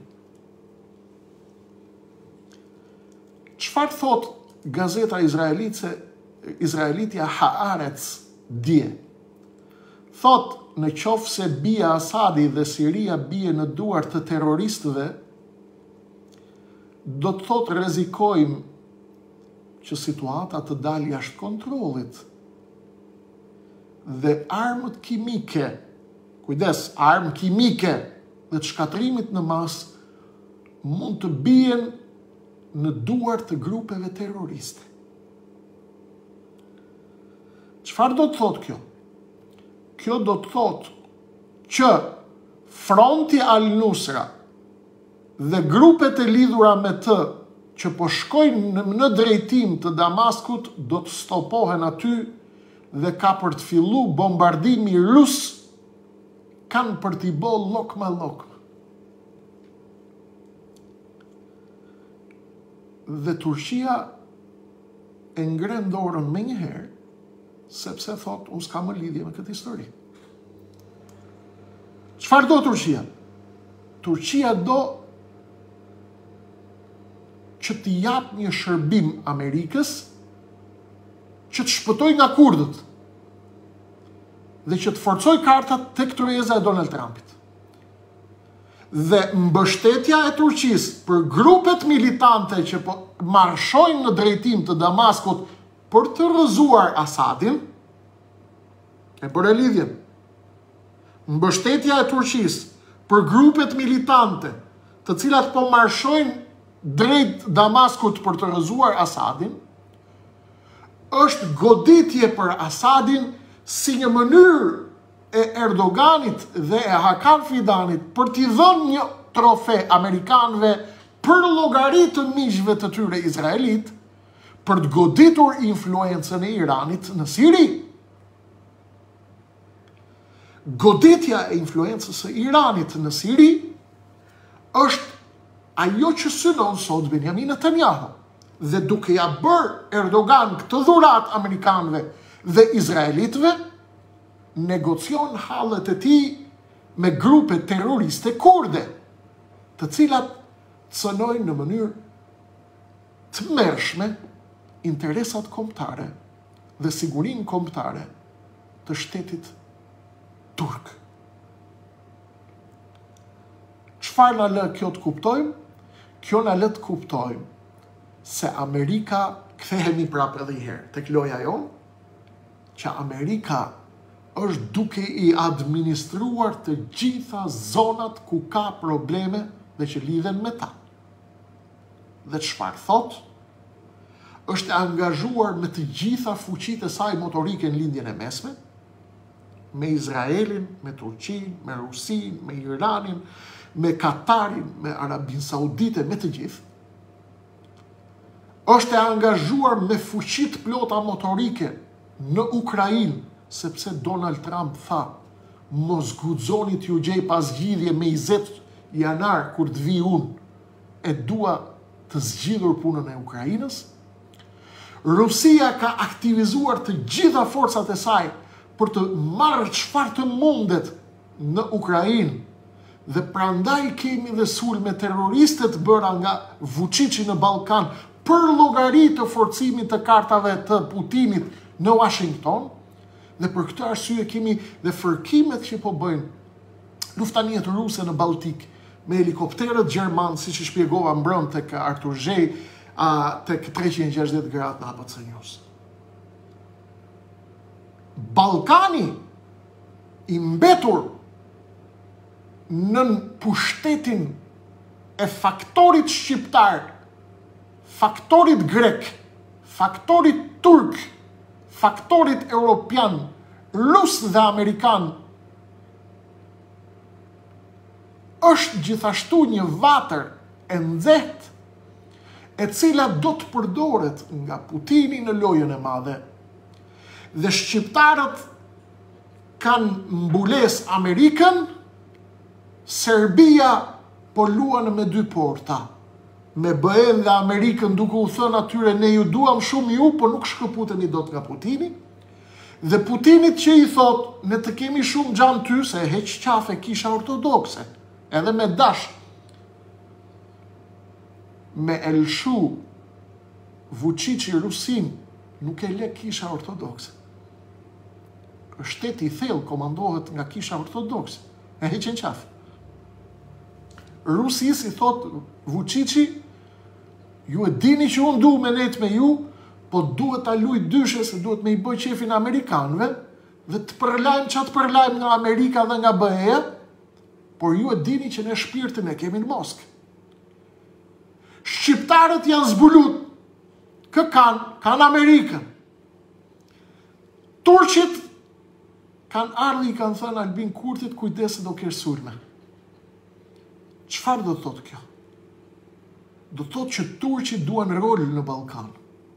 Çfarë thot gazeta izraelitja Haaretz dje? Thot, në qoftë se bia Asadi dhe Siria bie në duart të terroristëve, do të thotë rrezikojmë që situata të dalë jashtë kontrollit. Dhe armët kimike, kujdes, armë kimike dhe të shkatrimit në masë mund të bien në duar të grupeve terroriste. Çfarë do të thotë kjo? Kjo do të thotë që Fronti al-Nusra dhe grupet e lidhura me të që po shkojnë në drejtim të Damaskut do të stopohen aty dhe ka për të fillu bombardimi rus, kanë për t'i bo lokma. Dhe Turqia e ngren dorën me njëherë, sepse thot, unë s'ka më lidhje me këtë histori. Çfarë do Turqia? Turqia do që t'i jap një shërbim Amerikës që të shpëtoj nga kurdët dhe që të forcoj kartat tek tryeza e Donald Trumpit. Dhe mbështetja e Turqisë për grupet militante që po marshojnë në drejtim të Damaskut për të rrëzuar Asadin, e për e lidhjen. Mbështetja e Turqisë për grupet militante të cilat po marshojnë drejt Damaskut për të rrëzuar Asadin, është goditje për Asadin si një mënyrë e Erdoganit dhe e Hakan Fidanit për t'i dhënë një trofe Amerikanëve për llogari të miqve të tyre izraelit, për të goditur influencën e Iranit në Siri. Goditja e influencës së Iranit në Siri është ajo që synon sot Benjamin Netanyahu, dhe duke ja bërë Erdogan këtë dhurat Amerikanëve dhe Izraelitëve, negocion hallet e tij me grupe terroriste kurde, të cilat cënojnë në mënyrë të mërshme interesat kombëtare dhe sigurinë kombëtare të shtetit turk. Çfarë na lë kjo të kuptojmë? Kjo na lë të kuptojmë se Amerika, kthehemi prapë edhe një herë tek loja jonë, që Amerika është duke i administruar të gjitha zonat ku ka probleme dhe që lidhen me ta. Dhe çfarë thot? Është angazhuar me të gjitha fuqitë e saj motorike në lindjen e mesme, me Izraelin, me Turqinë, me Rusinë, me Iranin, me Katarin, me Arabin Saudite, me të gjithë. Është e angazhuar me fuqit plota motorike në Ukrainë, sepse Donald Trump tha, mos guxoni t'ju gjej pas zgjidhje me 20 janar kur të vi unë, e dua të zgjidhur punën e Ukrainës. Rusia ka aktivizuar të gjitha forcat e saj për të marrë çfarë të mundet në Ukrainë, dhe prandaj kemi dhe sulme terroriste të bëra nga Vučići në Ballkan për llogari të forcimit të kartave të Putinit në Washington, dhe për këtë arsye kemi dhe fërkimet që po bëjnë luftaniet ruse në Baltik me helikopterët gjerman, siç e shpjegova mbrëm tek Artur Zhej, tek 360 gradë në ABC News. Ballkani i mbetur në pushtetin e faktorit shqiptar, faktorit grek, faktorit turk, faktorit europian, rus dhe amerikan, është gjithashtu një vatër e nxehtë e cila do të përdoret nga Putini në lojën e madhe. Dhe shqiptarët kanë mbules Amerikën, Serbia po luan me dy porta, me BE-n dhe Amerikën duke u thënë atyre ne ju duam shumë ju, po nuk shkëputeni dot nga Putini, dhe Putinit që i thot, ne të kemi shumë gjanë ty, se heq qafe kisha ortodokse, edhe me dash, me elshu Vučići Rusin, nuk e le kisha ortodokse. Shteti i thellë komandohet nga kisha ortodokse, e heqen qafe. Rusis i thot Vučići, Ju e dini që unë du me net me ju, po duhet ta luj dyshe se duhet me i bëj qefin Amerikanëve dhe të përlajmë që të përlajmë nga Amerika dhe nga BE-ja, por ju e dini që ne shpirtin e kemi në Moskë. Shqiptarët janë zbulut, kanë Amerikën. Turqit kanë ardhi i kanë thënë Albin Kurtit kujdes se do kesh sulme. Çfarë do të thotë kjo? Do të thotë që turqit duan rol në Ballkan.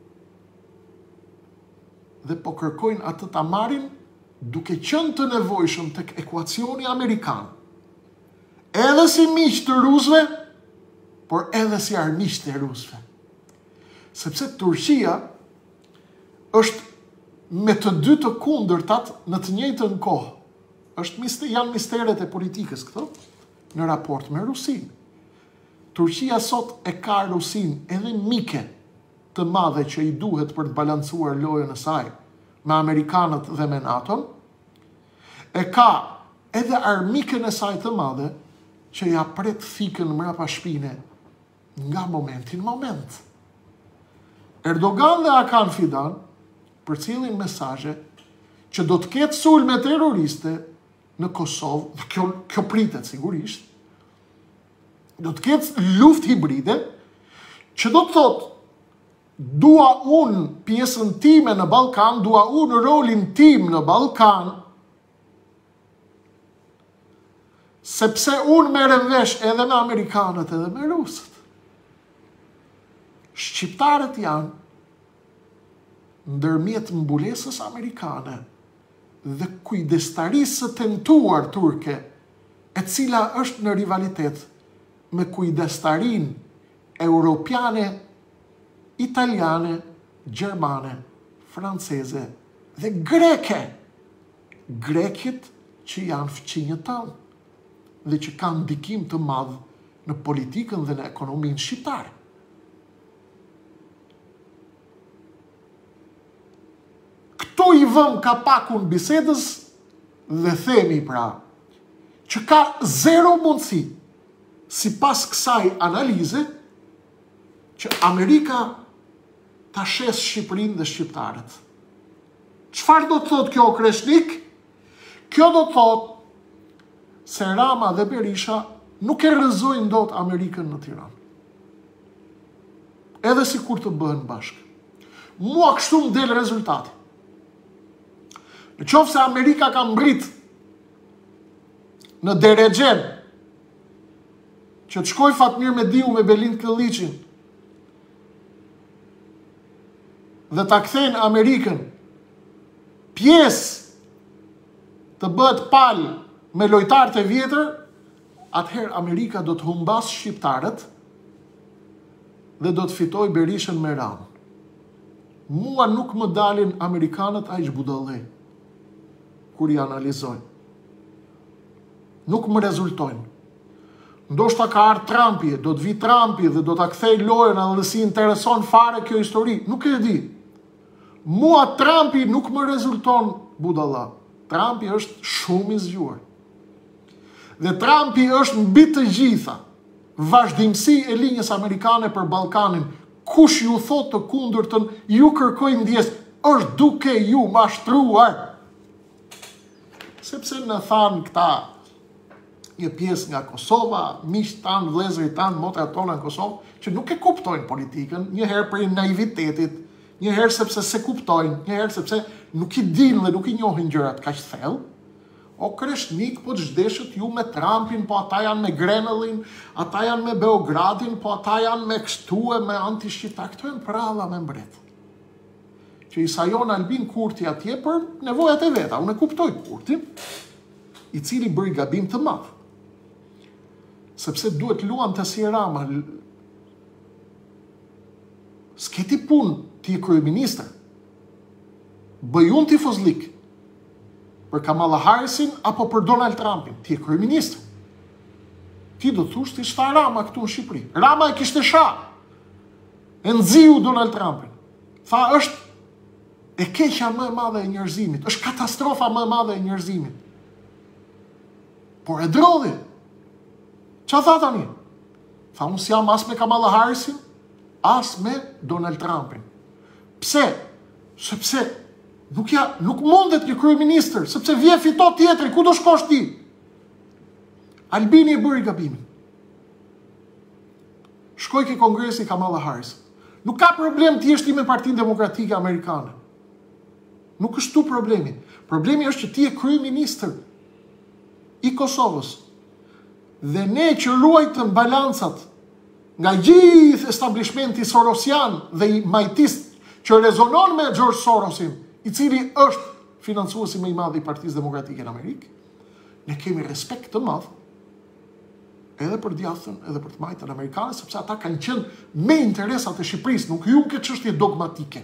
Dhe po kërkojnë atë ta marrin duke qenë të nevojshëm tek ekuacioni amerikan. Edhe si miq të rusëve, por edhe si armiq të rusëve. Sepse Turqia është me të dy të kundërtat në të njëjtën kohë. Janë misteret e politikës këto në raport me Rusinë. Turqia sot e ka Rusinë edhe mike të madhe që i duhet për të balancuar lojën e saj me Amerikanët dhe me NATO-n, e ka edhe armikën e saj të madhe që ja pret thikën mrapa shpine nga momenti në moment. Erdogan dhe Hakan Fidan përcjellin mesazhe që do të ketë sulme terroriste në Kosovë, dhe kjo pritet sigurisht, do të ketë luftë hibride, që do të thotë, dua unë pjesën time në Ballkan, dua unë rolin tim në Ballkan, sepse unë merrem vesh edhe me Amerikanët edhe me Rusët. Shqiptarët janë ndërmjet mbulesës amerikane dhe kujdestarisë së tentuar turke, e cila është në rivalitet me kujdestarin europiane, italiane, gjermane, franceze dhe greke. Grekit që janë fëqinjët tanë dhe që kanë ndikim të madh në politikën dhe në ekonominë shqiptare. Këto i vëm kapakun bisedës dhe themi pra që ka zero mundësi si pas kësaj analize që Amerika ta shes Shqipërinë dhe shqiptarët. Çfarë do të thotë kjo Kreshnik? Kjo do të thotë se Rama dhe Berisha nuk e rrëzojnë dot Amerikën në Tiranë. Edhe si kur të bëhen bashkë. Mua kështu më del rezultati. Në qoftë se Amerika ka mbrit në Deregjen që të shkoj Fatmir Mediu me Belind Këlliqin dhe ta kthejnë Amerikën pjesë të bëhet palë me lojtarët e vjetër, atëherë Amerika do të humbas shqiptarët dhe do të fitoj Berishën me Ramën. Mua nuk më dalin Amerikanët aq budallë kur i analizojnë. Nuk më rezultojnë. Ndoshta ka ardhur Trumpi, do të vi Trumpi dhe do ta kthej lojën, edhe si intereson fare kjo histori, nuk e di. Mua Trumpi nuk më rezulton budalla. Trumpi është shumë i zgjuar. Dhe Trumpi është mbi të gjitha vazhdimsi e linjës amerikane për Ballkanin. Kush ju thot të kundërtën, ju kërkoj ndjes, është duke ju mashtruar. Sepse në thanë këta një pjesë nga Kosova, miqtë tanë, vëllezërit tanë, motrat tona në Kosovë, që nuk e kuptojnë politikën, njëherë për naivitetit, njëherë sepse se kuptojnë, njëherë sepse nuk i dinë dhe nuk i njohin gjërat kaq thellë. O Kreshnik, po të zhdeshët ju me Trumpin, po ata janë me Grenellin, ata janë me Beogradin, po ata janë me kështu e me anti-shqiptar. Këto janë pralla me mbret. Që i sajon Albin Kurti atje për nevojat e veta. Unë e kuptoj Kurtin, i cili bëri gabim të madh. Sepse duhet luan të si Rama. S'keti pun ti e kryeministër. Bëj unë tifozlik për Kamala Harrisin apo për Donald Trumpin. Ti e kryeministër. Ti do të thush ti shfa Rama këtu në Shqipëri. Rama e kishte shah. E nxiu Donald Trumpin. Tha është e keqja më e madhe e njerëzimit. Është katastrofa më e madhe e njerëzimit. Por e drodhi. Qa tha tani? Tha unë s'jam as me Kamala Harrisin, as me Donald Trumpin. Pse? Sepse nuk mundet një kryeministër, sepse vje fito tjetri, ku do shkosh ti? Albini e bëri gabimin. Shkoj ke kongresi Kamala Harris. Nuk ka problem ti është me Partinë Demokratike Amerikane. Nuk është tu problemi. Problemi është që ti e kryeministër i Kosovës. Dhe ne që ruajtëm balancat nga gjithë establishmenti sorosian dhe i majtist që rezonon me George Sorosin, i cili është financuesi më i madh i Partisë Demokratike në Amerikë, ne kemi respekt të madh edhe për djathën, edhe për të majtën amerikane, sepse ata kanë qenë me interesat e Shqipërisë, nuk ju këtë çështje dogmatike.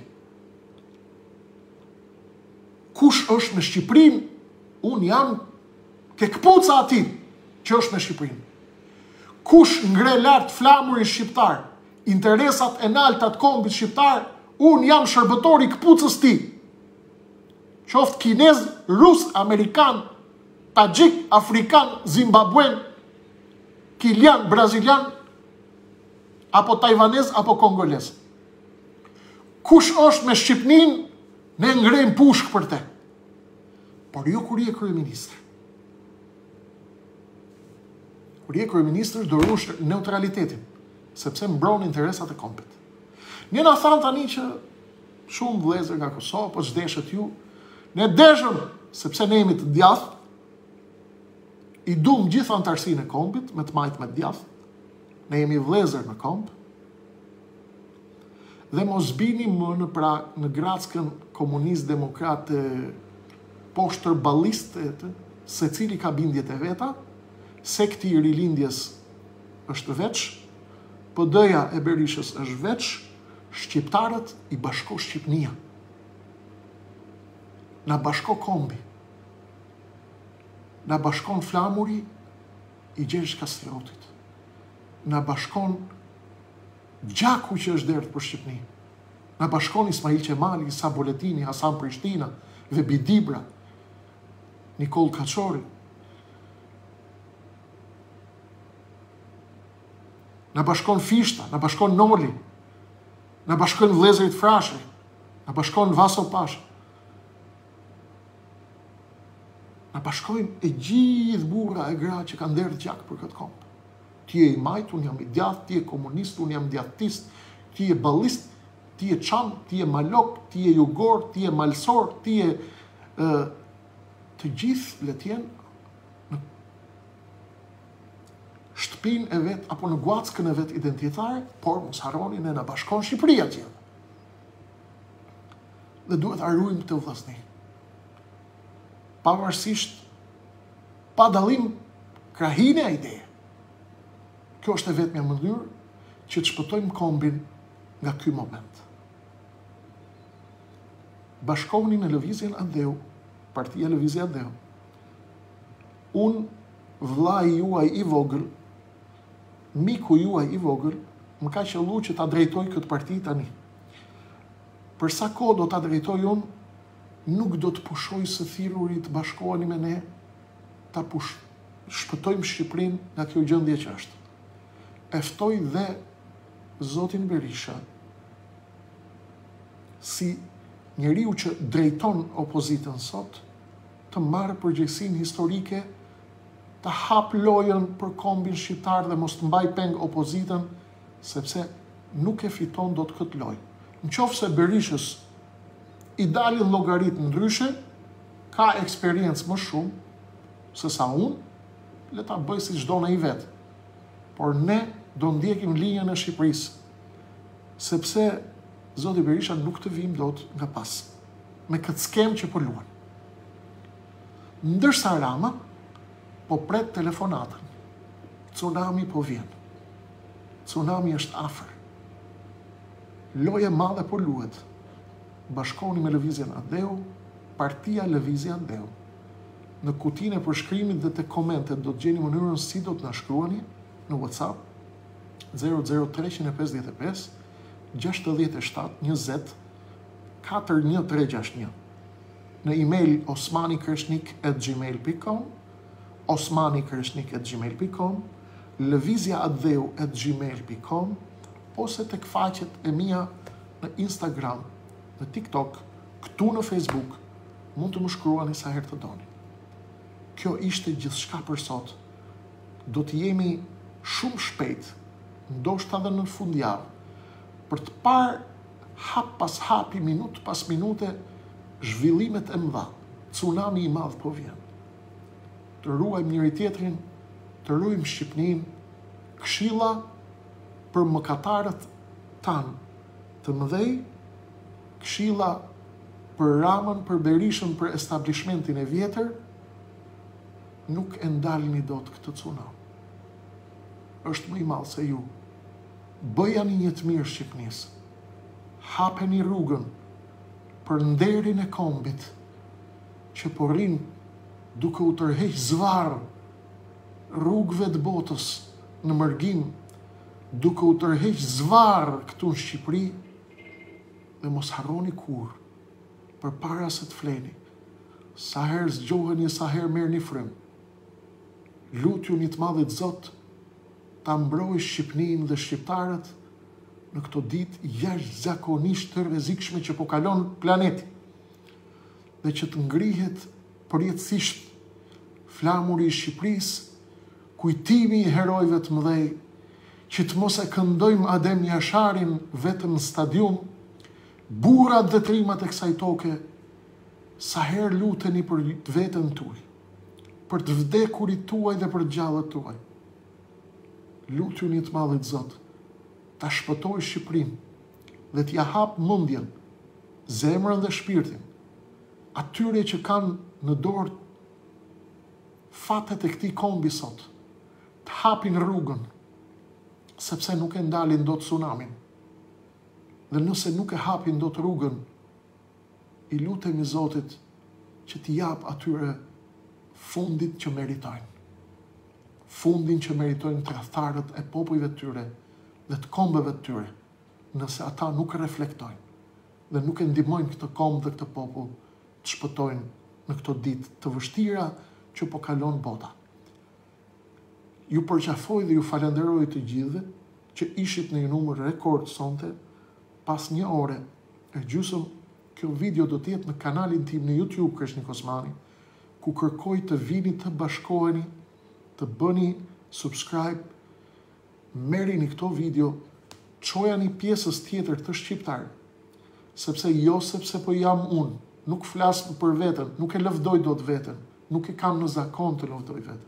Kush është me Shqipërinë, unë jam ke këpuca ati që është me Shqipërinë. Kush ngre lart flamurin shqiptar, interesat e nalta të kombit shqiptar, unë jam shërbëtori këpucës ti. Qoftë kinez, rus, amerikan, tajik, afrikan, zimbabuen, kilian, brazilian, apo tajvanez, apo kongolez. Kush është me Shqipnin, ne ngrejmë pushk për te. Por jo kur je kryeministër. Kur je kryeministër, do rush neutralitetin, sepse mbron interesat e kombit. Ne na thanë tani që shumë vëllezër nga Kosovë, po ç'deshet ju, ne deshëm, sepse ne jemi të djathtë, i duam gjithë antarësinë e kombit, me të majtë me të djathtë, ne jemi vëllezër në komb, dhe mos bini më në grackën komunist-demokrate poshtër balliste, se cili ka bindjet e veta, sekti i rilindjes është veç, PD-ja e Berishës është veç, shqiptarët i bashko Shqipnia. Na bashko kombi. Na bashkon flamuri i Gjergj Kastriotit. Na bashkon gjaku që është dertë për Shqipni. Na bashkon Ismail Qemali, Isa Boletini, Hasan Prishtina, Vebi Dibra, Nikol Kaçori. Na bashkon Fishta, na bashkon Noli, na bashkon vëllezërit Frashi, na bashkon Vaso Pasha. Na bashkojnë e gjithë burra e gra që kanë derë gjak për këtë komp. Ti je i majtë, unë jam i djathtë, ti je komunist, unë jam djathtist, ti je ballist, ti je çam, ti je malok, ti je jugor, ti je malsor, ti je të gjithë le të jenë në shtëpinë e vet apo në guackën e vet identitare, por mos harroni ne na bashkon Shqipëria atje. Dhe duhet ta ruajmë këtë vllazni. Pavarësisht, pa dallim krahine e ide. Kjo është e vetmja mënyrë që të shpëtojmë kombin nga ky moment. Bashkohuni në lëvizjen Andeu, Partia Lëvizje Andeu. Unë, vllai juaj i vogël, miku juaj i vogël, më ka qellu që ta drejtoj këtë parti tani. Për sa kohë do ta drejtoj unë, nuk do të pushoj së thirruri të bashkoheni me ne, ta shpëtojmë Shqipërinë nga kjo gjendje që është. E ftoj dhe zotin Berisha, si njeriu që drejton opozitën sot, të marrë përgjegjësinë historike, të hap lojën për kombin shqiptar dhe mos të mbaj peng opozitën, sepse nuk e fiton dot këtë lojë. Nëse Berishës i dalin llogaritë ndryshe, ka eksperiencë më shumë se sa unë, le ta bëj si çdo në i vetë. Por ne do ndjekim linjën e Shqipërisë, sepse zoti Berisha nuk të vim dot nga pas, me këtë skem që po luan. Ndërsa Rama po pret telefonatën. Tsunami po vjen. Tsunami është afër. Loja madhe po luhet. Bashkoni me Lëvizjen Andeu, Partia Lëvizje Andeu. Në kutinë e përshkrimit dhe të komentet do të gjeni mënyrën si do të na shkruani në WhatsApp 00355 67 20 4161, në email osmanikreshnik@gmail.com, osmanikreshnik@gmail.com, lëvizjaandeu@gmail.com, ose tek faqet e mia në Instagram, në TikTok, këtu në Facebook, mund të më shkruani sa herë të doni. Kjo ishte gjithçka për sot. Do të jemi shumë shpejt, ndoshta edhe në fundjavë, për të parë hap pas hapi, minutë pas minute, zhvillimet e mëdha. Tsunami i madh po vjen. Të ruajmë njëri tjetrin, të ruajmë Shqipërinë, këshilla për mëkatarët tanë të mëdhej, këshilla për Ramën, për Berishën, për establishmentin e vjetër, nuk e ndalini dot këtë tsunami. Është më i madh se ju. Bëjani një të mirë Shqipënisë. Hapeni rrugën për nderin e kombit që po rrin duke u tërheq zvarr rrugëve të botës në mërgim, duke u tërheq zvarr këtu në Shqipëri, dhe mos harroni kur, përpara se të fleni, sa herë zgjoheni, sa herë merrni frym. Lutjuni të Madhit Zot ta mbrojë Shqipërinë dhe shqiptarët në këto ditë jashtëzakonisht të rrezikshme që po kalon planeti, dhe që të ngrihet përjetësisht flamuri i Shqipërisë, kujtimi i herojve të mëdhej, që të mos e këndojmë Adem Jasharin vetëm në stadium, burrat dhe trimat e kësaj toke, sa herë luteni për veten tuaj, për të vdekurit tuaj dhe për gjallët tuaj. Lutjuni të Madhit Zot ta shpëtoj Shqipërinë dhe t'ja hap mendjen, zemrën dhe shpirtin atyre që kanë në dorë fatet e këtij kombi sot, të hapin rrugën, sepse nuk e ndalin dot tsunamin. Dhe nëse nuk e hapin dot rrugën, i lutemi Zotit që t'i jap atyre fundit që meritojnë. Fundin që meritojnë tradhtarët e popujve të tyre dhe të kombeve të tyre, nëse ata nuk reflektojnë dhe nuk e ndihmojnë këtë kombë dhe këtë popull të shpëtojnë në këto ditë të vështira që po kalon bota. Ju përqafoj dhe ju falenderoj të gjithëve që ishit në një numër rekord sonte. Pas një ore e gjysmë, kjo video do të jetë në kanalin tim në YouTube Kreshnik Osmani, ku kërkoj të vini të bashkoheni, të bëni subscribe, merrini këto video, çojani pjesës tjetër të shqiptar, sepse po jam unë, nuk flas për veten, nuk e lëvdoj dot veten, nuk e kam në zakon të lëvdoj veten.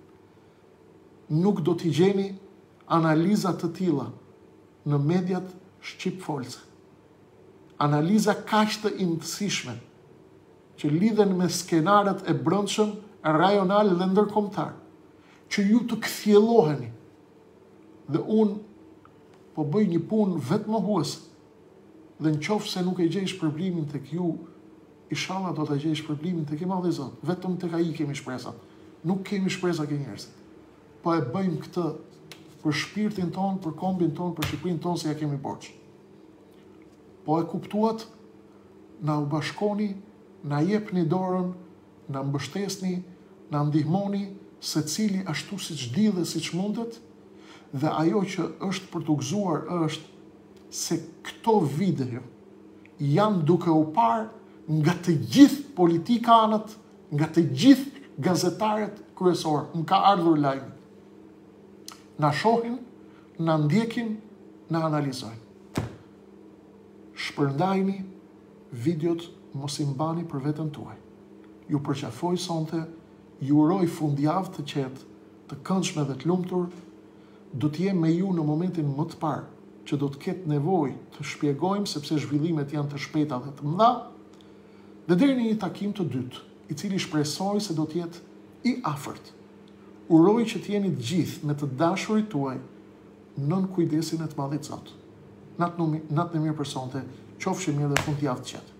Nuk do t'i gjeni analiza të tilla në mediat shqipfolse. Analiza kaq të imtësishme që lidhen me skenarët e brendshëm, rajonal dhe ndërkombëtar, që ju të kthjelloheni. Dhe unë po bëj një punë vetë mohuese, dhe në qoftë se nuk e gjej shpërblimin tek ju, inshallah do ta gjej shpërblimin tek i Madhi Zot. Vetëm tek ai kemi shpresa. Nuk kemi shpresa ke njerëzit. Po e bëjmë këtë për shpirtin ton, për kombin ton, për Shqipërinë ton, se ja kemi borxh. Po e kuptuat, na u bashkoni, na jepni dorën, na mbështesni, na ndihmoni, secili ashtu siç di dhe siç mundet, dhe ajo që është për të gëzuar është se këto video janë duke u parë nga të gjithë politikanët, nga të gjithë gazetarët kryesorë. Më ka ardhur lajmi. Na shohin, na ndjekin, na analizojnë. Shpërndajni videot, mos i mbani për veten tuaj. Ju përqafoj sonte, ju uroj fundjavë të qetë, të këndshme dhe të lumtur. Do të jem me ju në momentin më të parë që do të ketë nevojë të shpjegojmë, sepse zhvillimet janë të shpejta dhe të mëdha, dhe deri në një takim të dytë, i cili shpresoj se do të jetë i afërt. Uroj që të jeni të gjithë me të dashurit tuaj nën kujdesin e të Madhit Zot. Natë në mirë për sonte, qofshi mirë dhe fundjavë të qetë.